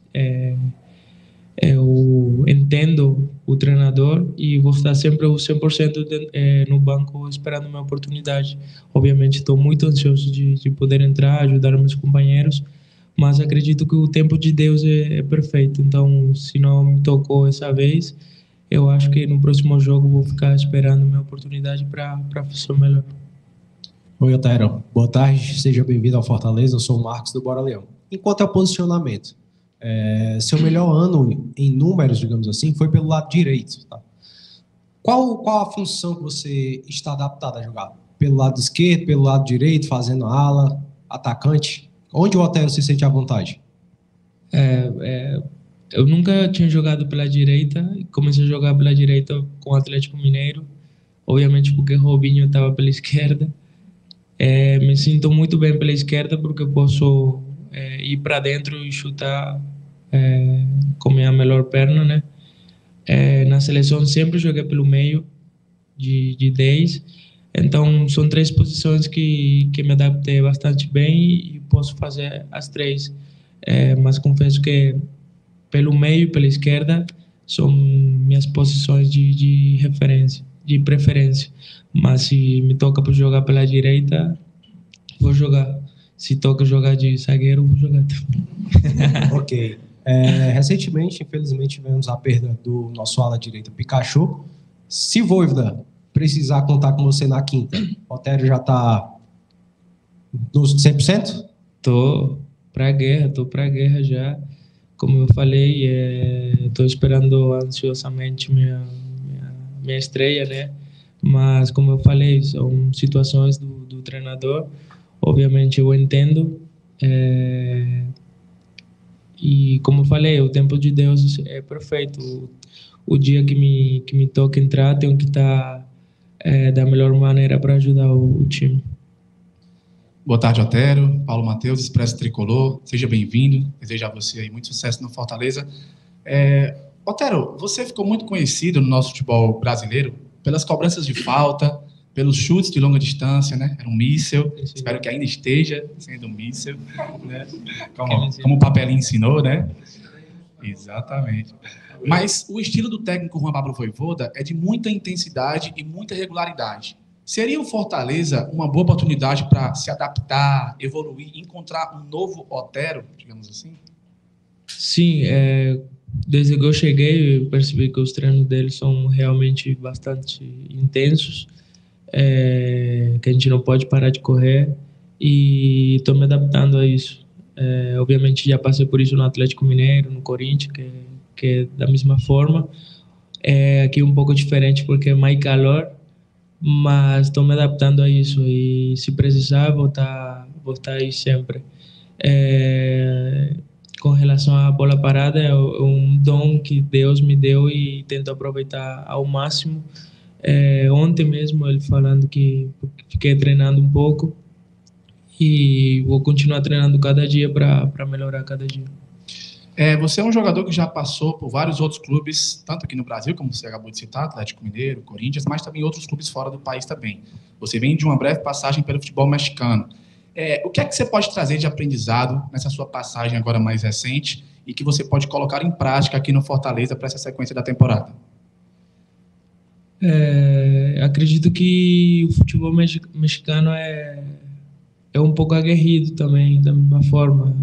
eu entendo o treinador e vou estar sempre 100% no banco esperando a minha oportunidade. Obviamente estou muito ansioso de poder entrar, ajudar meus companheiros, mas acredito que o tempo de Deus é perfeito. Então, se não me tocou essa vez, eu acho que no próximo jogo vou ficar esperando a minha oportunidade para fazer o melhor. Oi, Otero. Boa tarde, seja bem-vindo ao Fortaleza. Eu sou o Marcos do Bora Leão. Enquanto ao posicionamento, seu melhor ano em números, digamos assim, foi pelo lado direito. Tá? Qual a função que você está adaptado a jogar? Pelo lado esquerdo, pelo lado direito, fazendo ala, atacante? Onde o Otero se sente à vontade? Eu nunca tinha jogado pela direita, comecei a jogar pela direita com o Atlético Mineiro, obviamente porque Robinho estava pela esquerda. Me sinto muito bem pela esquerda porque posso ir para dentro e chutar com minha melhor perna, né? Na seleção sempre joguei pelo meio de 10, então são 3 posições que me adaptei bastante bem e posso fazer as 3, mas confesso que pelo meio e pela esquerda são minhas posições de referência, de preferência, mas se me toca para jogar pela direita, vou jogar. Se toca jogar de zagueiro, vou jogar também. Ok. Recentemente, infelizmente, tivemos a perda do nosso ala direita, Pikachu. Se Vojvoda precisar contar com você na quinta, o Otério já está nos 100%? Tô pra guerra já. Como eu falei, estou esperando ansiosamente minha estreia, né? Mas, como eu falei, são situações do treinador. Obviamente, eu entendo. E, como eu falei, o tempo de Deus é perfeito. O dia que me toca entrar, tenho que estar da melhor maneira para ajudar o time. Boa tarde, Otério. Paulo Matheus, Expresso Tricolor. Seja bem-vindo. Desejo a você aí muito sucesso no Fortaleza. Otério, você ficou muito conhecido no nosso futebol brasileiro pelas cobranças de falta, pelos chutes de longa distância, né? Era um míssil. Espero que ainda esteja sendo um míssil, né? Como o Papelinho ensinou, né? Exatamente. Mas o estilo do técnico Juan Pablo Vojvoda é de muita intensidade e muita regularidade. Seria o Fortaleza uma boa oportunidade para se adaptar, evoluir, encontrar um novo Otério, digamos assim? Sim, desde que eu cheguei, eu percebi que os treinos deles são realmente bastante intensos, que a gente não pode parar de correr, e estou me adaptando a isso. Obviamente já passei por isso no Atlético Mineiro, no Corinthians, que é da mesma forma. Aqui um pouco diferente porque é mais calor, mas estou me adaptando a isso e se precisar vou estar aí sempre. Com relação à bola parada, é um dom que Deus me deu e tento aproveitar ao máximo. Ontem mesmo ele falando que fiquei treinando um pouco e vou continuar treinando cada dia para melhorar cada dia. Você é um jogador que já passou por vários outros clubes, tanto aqui no Brasil, como você acabou de citar, Atlético Mineiro, Corinthians, mas também outros clubes fora do país também. Você vem de uma breve passagem pelo futebol mexicano. O que é que você pode trazer de aprendizado nessa sua passagem agora mais recente e que você pode colocar em prática aqui no Fortaleza para essa sequência da temporada? Acredito que o futebol mexicano é um pouco aguerrido também, da mesma forma.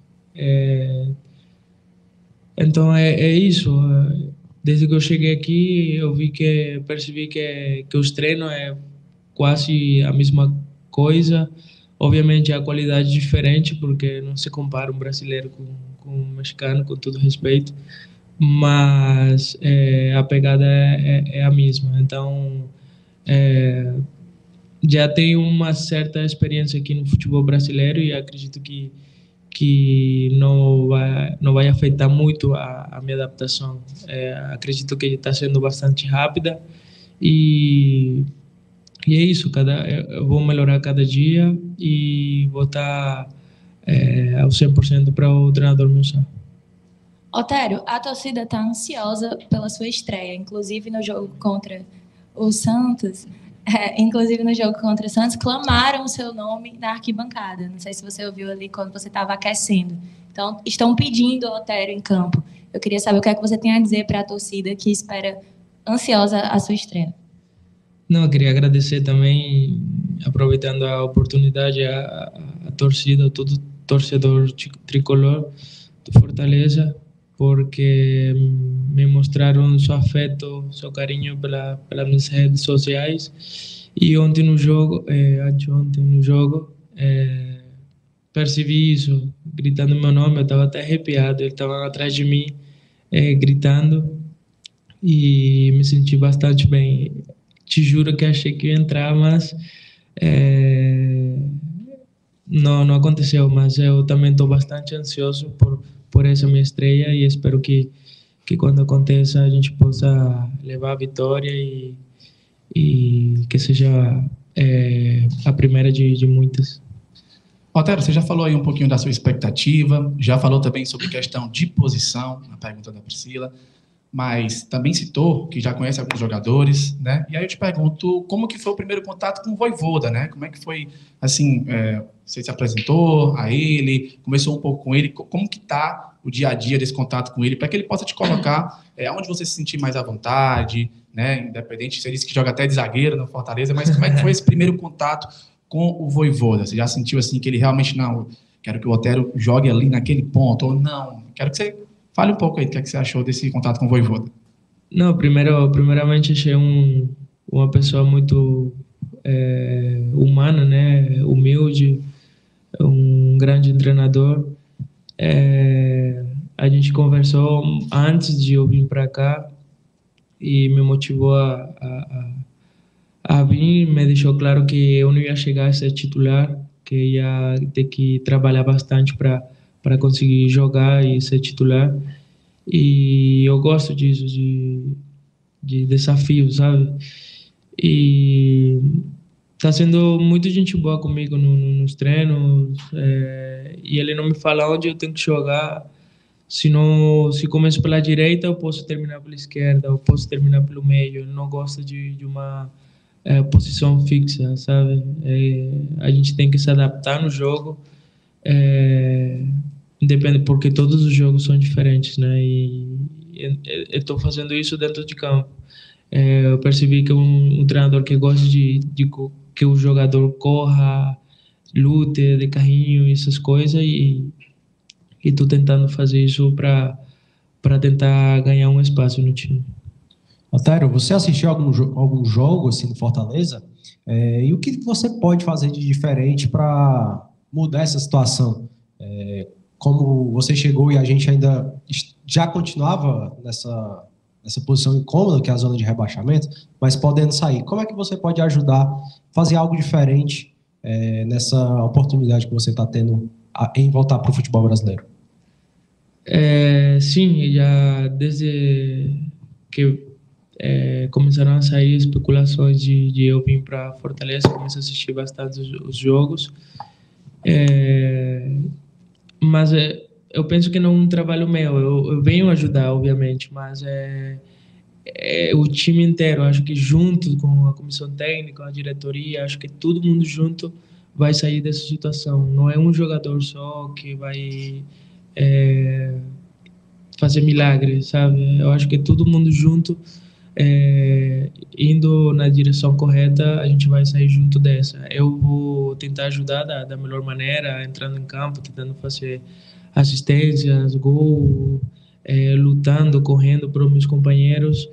Então é isso. Desde que eu cheguei aqui, eu percebi que os treinos é quase a mesma coisa. Obviamente a qualidade é diferente, porque não se compara um brasileiro com um mexicano, com todo respeito, mas a pegada é a mesma. Então já tenho uma certa experiência aqui no futebol brasileiro e acredito que não vai afetar muito a minha adaptação. Acredito que está sendo bastante rápida e é isso. Eu vou melhorar cada dia e vou estar ao 100% para o treinador me usar. Otério, a torcida está ansiosa pela sua estreia, inclusive no jogo contra o Santos. Clamaram o seu nome na arquibancada. Não sei se você ouviu ali quando você estava aquecendo. Então, estão pedindo o Otério em campo. Eu queria saber o que é que você tem a dizer para a torcida que espera ansiosa a sua estreia. Não, eu queria agradecer também, aproveitando a oportunidade, a torcida, todo torcedor tricolor do Fortaleza, porque me mostraram seu afeto, seu carinho pelas minhas redes sociais. E ontem no jogo, anteontem no jogo, percebi isso, gritando meu nome. Eu estava até arrepiado, ele estava atrás de mim, gritando, e me senti bastante bem. Te juro que achei que ia entrar, mas não aconteceu. Mas eu também estou bastante ansioso por essa minha estreia e espero que quando aconteça a gente possa levar a vitória e que seja a primeira de muitas. Otero, você já falou aí um pouquinho da sua expectativa, já falou também sobre questão de posição, na pergunta da Priscila, mas também citou que já conhece alguns jogadores, né? E aí eu te pergunto, como que foi o primeiro contato com o Vojvoda, né? Como é que foi, assim, você se apresentou a ele, começou um pouco com ele, como que tá o dia a dia desse contato com ele, para que ele possa te colocar onde você se sentir mais à vontade, né? Independente, você disse que joga até de zagueiro no Fortaleza, mas como é que foi esse primeiro contato com o Vojvoda? Você já sentiu assim que ele realmente, não, quero que o Otero jogue ali naquele ponto, ou não, quero que você fale um pouco aí do que você achou desse contato com o Vojvoda. Não, primeiramente achei uma pessoa muito humana, né, humilde, um grande treinador. A gente conversou antes de eu vir para cá e me motivou a vir, me deixou claro que eu não ia chegar a ser titular, que ia ter que trabalhar bastante para conseguir jogar e ser titular. E eu gosto disso, de desafio, sabe? E tá sendo muito gente boa comigo nos treinos, e ele não me fala onde eu tenho que jogar. Se começo pela direita, eu posso terminar pela esquerda, eu posso terminar pelo meio. Ele não gosta de uma posição fixa, sabe? A gente tem que se adaptar no jogo, independe, porque todos os jogos são diferentes, né? E eu estou fazendo isso dentro de campo. Eu percebi que um treinador que gosta de que o jogador corra, lute de carrinho, essas coisas, e estou tentando fazer isso para tentar ganhar um espaço no time. Otero, você assistiu algum jogo assim, no Fortaleza? E o que você pode fazer de diferente para mudar essa situação? Como você chegou e a gente ainda já continuava nessa posição incômoda, que é a zona de rebaixamento, mas podendo sair, como é que você pode ajudar a fazer algo diferente nessa oportunidade que você está tendo em voltar para o futebol brasileiro? Sim, já desde que começaram a sair especulações de eu vir para Fortaleza, comecei a assistir bastante os jogos, mas eu penso que não é um trabalho meu, eu venho ajudar, obviamente, mas o time inteiro, acho que junto com a comissão técnica, a diretoria, acho que todo mundo junto vai sair dessa situação. Não é um jogador só que vai fazer milagre, sabe? Eu acho que todo mundo junto, indo na direção correta, a gente vai sair junto dessa. Eu vou tentar ajudar da melhor maneira, entrando em campo, tentando fazer assistências, gol, lutando, correndo para os meus companheiros,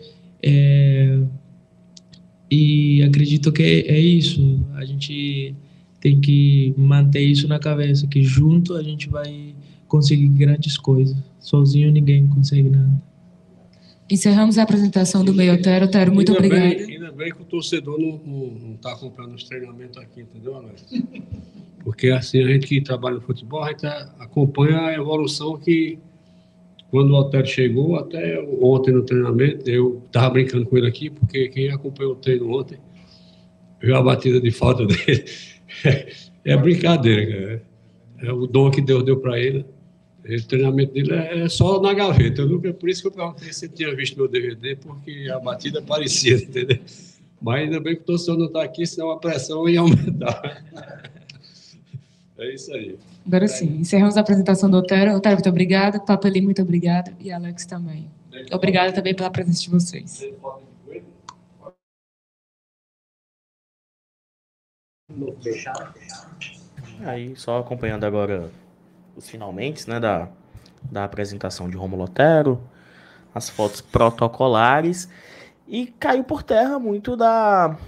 e acredito que é isso. A gente tem que manter isso na cabeça, que junto a gente vai conseguir grandes coisas. Sozinho ninguém consegue nada. Encerramos a apresentação do meio Otero. Otero, muito obrigado. Ainda bem que o torcedor não está acompanhando os treinamentos aqui, entendeu, Alex? Porque assim, a gente que trabalha no futebol, a gente acompanha a evolução que, quando o Otero chegou, até ontem no treinamento, eu estava brincando com ele aqui, porque quem acompanhou o treino ontem, viu a batida de falta dele. É brincadeira, cara. É o dom que Deus deu para ele. O treinamento dele é só na gaveta. Por isso que eu perguntei se tinha visto meu DVD, porque a batida parecia, entendeu? Mas ainda bem que o torcedor não está aqui, senão a pressão ia aumentar. É isso aí. Agora sim, encerramos a apresentação do Otero. Otero, muito obrigado. Papeli, muito obrigado. E Alex também. Obrigada também pela presença de vocês. Aí, só acompanhando agora os finalmente, né, da apresentação de Rômulo Otero, as fotos protocolares, e caiu por terra muito da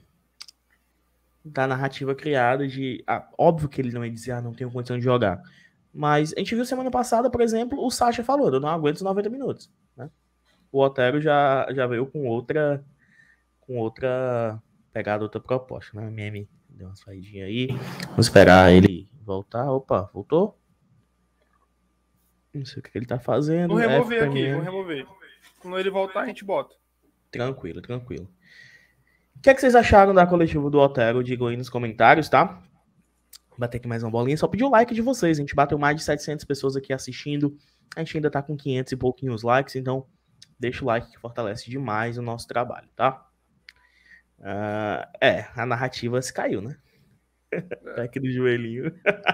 narrativa criada de... óbvio que ele não ia dizer, não tenho condição de jogar, mas a gente viu semana passada, por exemplo, o Sacha falou, eu não aguento os 90 minutos, né? O Otero já veio com outra pegada, outra proposta, né? O MM deu uma saidinha aí, vamos esperar ele voltar. Opa, voltou? Não sei o que ele tá fazendo. Vou remover aqui, vou remover. Quando ele voltar, a gente bota. Tranquilo, tranquilo. O que é que vocês acharam da coletiva do Otero? Digam aí nos comentários, tá? Vou bater aqui mais uma bolinha. Só pedir o like de vocês. A gente bateu mais de 700 pessoas aqui assistindo. A gente ainda tá com 500 e pouquinhos likes. Então, deixa o like que fortalece demais o nosso trabalho, tá? A narrativa se caiu, né? Tá aqui do joelhinho.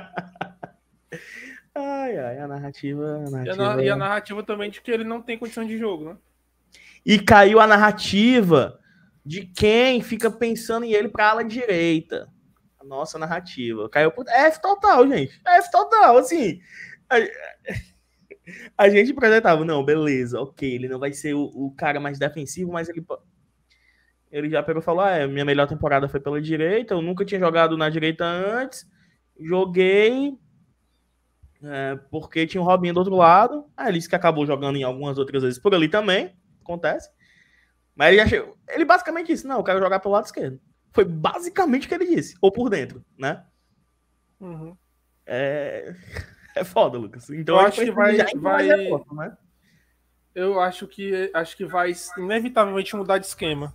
A narrativa... E a narrativa também de que ele não tem condição de jogo, né? E caiu a narrativa de quem fica pensando em ele pra ala direita. A nossa narrativa. Caiu por F total, gente. F total, assim. A gente apresentava, não, beleza, ok, ele não vai ser o cara mais defensivo, mas ele já pegou e falou, minha melhor temporada foi pela direita, eu nunca tinha jogado na direita antes, joguei porque tinha o Robinho do outro lado, ele disse que acabou jogando em algumas outras vezes por ali também, acontece, mas ele basicamente disse, não, eu quero jogar pelo lado esquerdo. Foi basicamente o que ele disse, ou por dentro, né? Uhum. É foda, Lucas. Então eu acho que vai... Reforço, né? Eu acho que vai inevitavelmente mudar de esquema.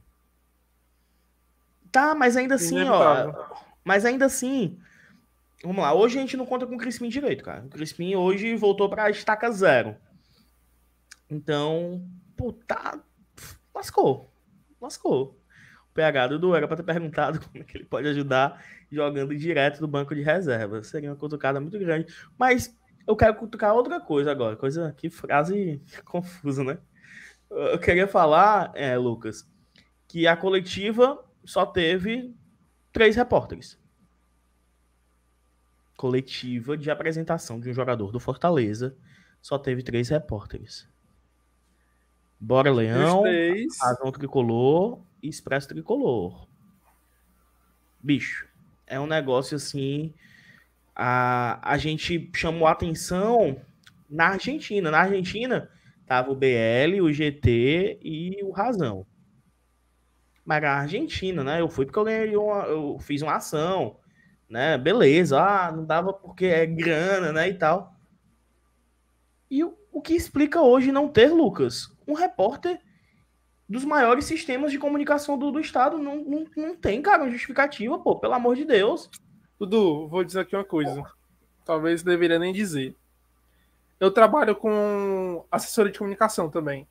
Tá, mas ainda assim, Mas ainda assim, vamos lá. Hoje a gente não conta com o Crispim direito, cara. O Crispim hoje voltou pra estaca 0. Então, lascou. O PH Dudu era pra ter perguntado como é que ele pode ajudar jogando direto do banco de reserva. Seria uma cutucada muito grande. Mas eu quero cutucar outra coisa agora. Que frase confusa, né? Eu queria falar, Lucas, que a coletiva só teve 3 repórteres. Coletiva de apresentação de um jogador do Fortaleza só teve 3 repórteres. Bora Leão, Razão Tricolor e Expresso Tricolor. Bicho, é um negócio assim... A gente chamou a atenção na Argentina. Na Argentina tava o BL, o GT e o Razão. Mas na Argentina, né? Eu fui porque eu fiz uma ação, né? Beleza, não dava porque é grana, né? E tal. E o que explica hoje não ter, Lucas, um repórter dos maiores sistemas de comunicação do estado? Não tem, cara, uma justificativa, pô, pelo amor de Deus. Dudu, vou dizer aqui uma coisa. Talvez deveria nem dizer. Eu trabalho com assessoria de comunicação também.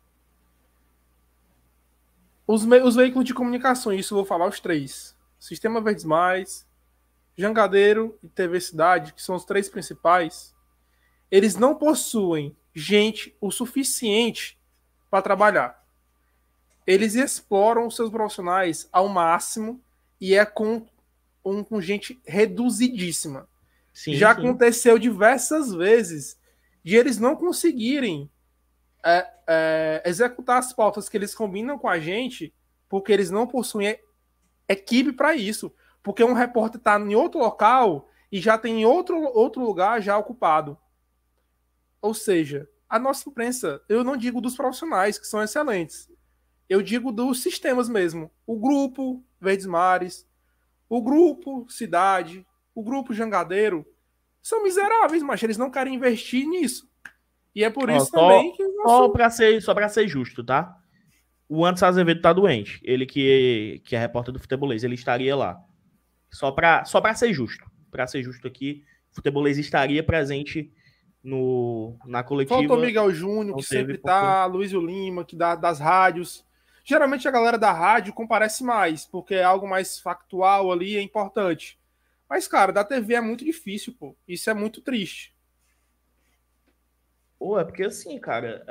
Os veículos de comunicação, isso eu vou falar os 3. Sistema Verdes Mais, Jangadeiro e TV Cidade, que são os 3 principais, eles não possuem gente o suficiente para trabalhar. Eles exploram os seus profissionais ao máximo e com gente reduzidíssima. Sim. Aconteceu diversas vezes de eles não conseguirem executar as pautas que eles combinam com a gente porque eles não possuem equipe para isso. Porque um repórter está em outro local e já tem outro lugar já ocupado. Ou seja, a nossa imprensa, eu não digo dos profissionais, que são excelentes. Eu digo dos sistemas mesmo. O grupo Verdes Mares, o grupo Cidade, o grupo Jangadeiro, são miseráveis, mas eles não querem investir nisso. E é por isso também que... Só pra ser justo, tá? O Anderson Azevedo tá doente. Ele que é repórter do Futebolês, ele estaria lá. Só pra ser justo. Pra ser justo aqui, o Futebolês estaria presente na coletiva. Faltou Miguel Júnior, que sempre tá, Luiz Lima, que dá das rádios. Geralmente a galera da rádio comparece mais, porque é algo mais factual ali, é importante. Mas, cara, da TV é muito difícil, pô. Isso é muito triste. Pô, é porque assim, cara,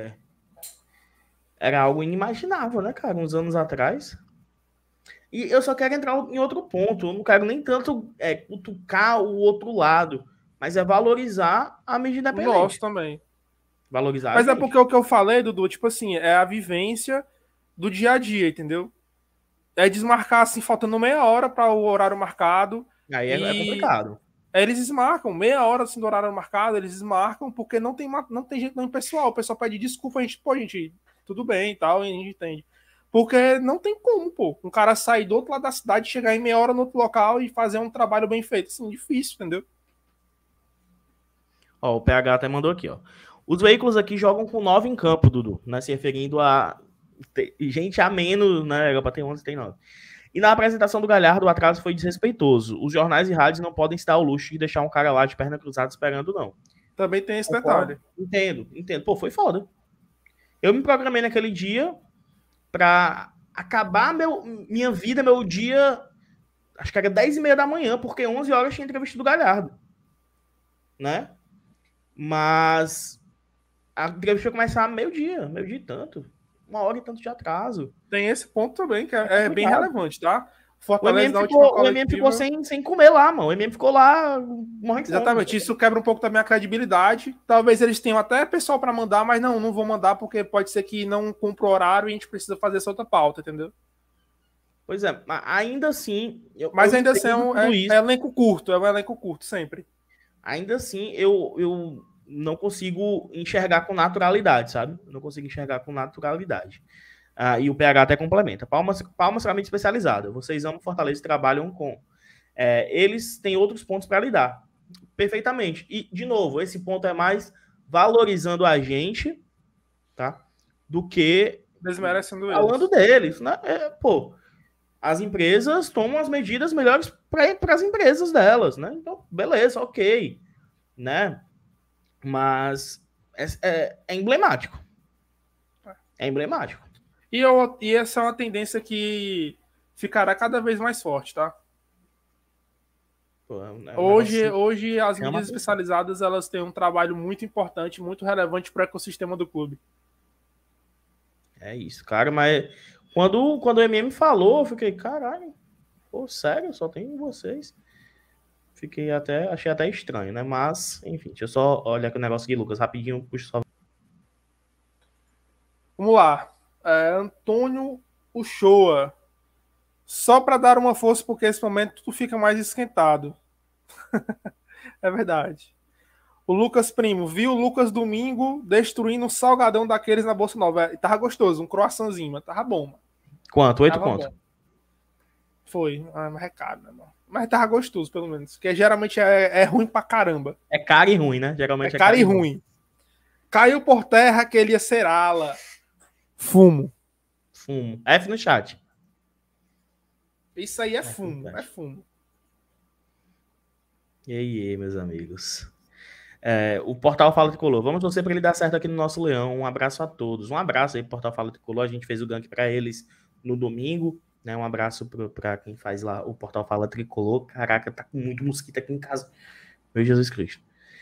era algo inimaginável, né, cara, uns anos atrás. E eu só quero entrar em outro ponto. Eu não quero nem tanto cutucar o outro lado, mas é valorizar a mídia independente. Nossa, também. Valorizar. Mas é porque o que eu falei, Dudu, tipo assim, é a vivência do dia a dia, entendeu? É desmarcar, assim, faltando meia hora para o horário marcado. Aí é complicado. Eles desmarcam, meia hora assim do horário marcado, eles desmarcam porque não tem gente no pessoal. O pessoal pede desculpa, a gente, tudo bem e tal, e a gente entende. Porque não tem como, pô. Um cara sair do outro lado da cidade, chegar em meia hora no outro local e fazer um trabalho bem feito. Assim, difícil, entendeu? Ó, o PH até mandou aqui, ó. Os veículos aqui jogam com 9 em campo, Dudu, né? Se referindo a gente a menos, né? Era pra ter 11, tem 9. E na apresentação do Galhardo, o atraso foi desrespeitoso. Os jornais e rádios não podem se dar ao luxo de deixar um cara lá de perna cruzada esperando, não. Também tem esse detalhe. Entendo. Pô, foi foda. Eu me programei naquele dia pra acabar minha vida, meu dia, acho que era 10h30 da manhã, porque 11 horas tinha entrevista do Galhardo. Né? Mas a entrevista vai começar meio-dia e tanto. 1 hora e tanto de atraso. Tem esse ponto também, que é bem relevante, tá? Fortaleza o MM ficou sem comer lá, mano. O MM ficou lá morrendo. Exatamente, isso quebra um pouco da minha credibilidade. Talvez eles tenham até pessoal para mandar, mas não vou mandar porque pode ser que não cumpra o horário e a gente precisa fazer essa outra pauta, entendeu? Pois é, ainda assim... ainda assim é um elenco curto, sempre. Ainda assim, eu não consigo enxergar com naturalidade, sabe? Não consigo enxergar com naturalidade. E o PH até complementa. Palmas para a mídia especializada. Vocês amam Fortaleza e trabalham com. Eles têm outros pontos para lidar. Perfeitamente. E, de novo, esse ponto é mais valorizando a gente, tá? Do que desmerecendo falando deles, né? As empresas tomam as medidas melhores para as empresas delas, né? Então, beleza, ok, né? Mas é emblemático. É emblemático. E essa é uma tendência que ficará cada vez mais forte, tá? Hoje as mídias especializadas elas têm um trabalho muito importante, muito relevante para o ecossistema do clube. É isso, cara, mas quando o MM falou, eu fiquei, caralho, pô, sério, só tem vocês. Achei até estranho, né? Mas, enfim, deixa eu só olhar aqui o negócio aqui, Lucas, rapidinho, puxa só. Vamos lá. Antônio Uchoa. Só para dar uma força, porque nesse momento tudo fica mais esquentado. É verdade. O Lucas Primo. Viu o Lucas domingo destruindo um salgadão daqueles na Bolsa Nova. Tava gostoso, um croissantzinho, mas tava bom, mano. Quanto? 8 conto? Foi, mas é caro, né, mano? Mas tava gostoso, pelo menos. Porque geralmente é ruim pra caramba. É caro e ruim, né? Geralmente é caro e ruim. Caiu por terra que ele ia ser ala. Fumo. F no chat. Isso aí é fumo. É fumo. E aí, meus amigos. O Portal Fala Tricolor. Vamos torcer para ele dar certo aqui no nosso Leão. Um abraço a todos. Um abraço aí, Portal Fala Tricolor. A gente fez o gank para eles no domingo. Né? Um abraço para quem faz lá o Portal Fala Tricolor. Caraca, tá com muito mosquito aqui em casa. Meu Jesus Cristo.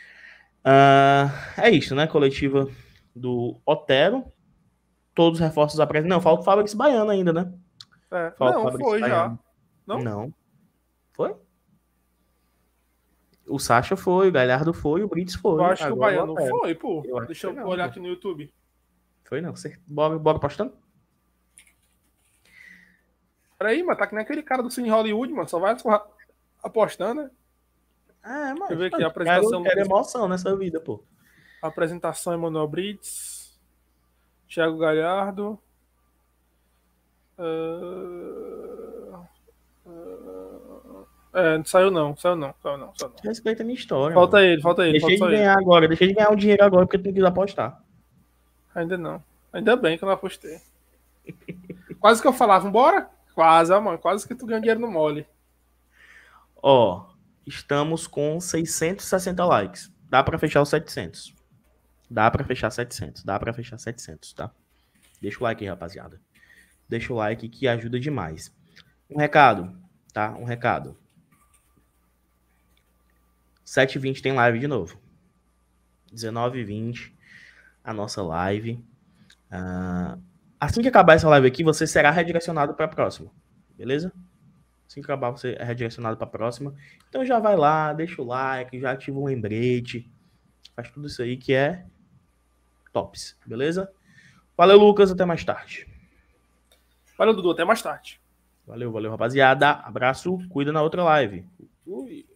É isso, né? Coletiva do Otero. Todos os reforços apresentados. Não, falta o Fabrício Baiano ainda, né? Não, foi Baiano. Já. Não. Foi? O Sacha foi, o Galhardo foi, o Brits foi. Eu acho que o Baiano foi, pô. Deixa eu olhar aqui no YouTube. Foi não. Bora postando? Peraí, mas tá que nem aquele cara do Cine Hollywood, mano. Só vai apostando, né? Mano. Deixa eu ver aqui a apresentação. Quero emoção nessa vida, pô. Apresentação Emanuel Brits. Thiago Galhardo. Não saiu não. Respeita a minha história. Falta ele. Deixei de ganhar agora. Deixei de ganhar um dinheiro agora porque tu não quis apostar. Ainda não. Ainda bem que eu não apostei. Quase que eu falava, vambora? Quase, mano. Quase que tu ganha dinheiro no mole. Estamos com 660 likes. Dá pra fechar os 700. Dá pra fechar 700, tá? Deixa o like aí, rapaziada. Deixa o like que ajuda demais. Um recado, tá? 7h20 tem live de novo. 19h20, a nossa live. Assim que acabar essa live aqui, você será redirecionado para a próxima. Beleza? Assim que acabar, você é redirecionado para a próxima. Então já vai lá, deixa o like, já ativa o lembrete. Faz tudo isso aí que é tops, beleza? Valeu, Lucas, até mais tarde. Valeu, Dudu, até mais tarde. Valeu, rapaziada. Abraço, cuida na outra live. Ui.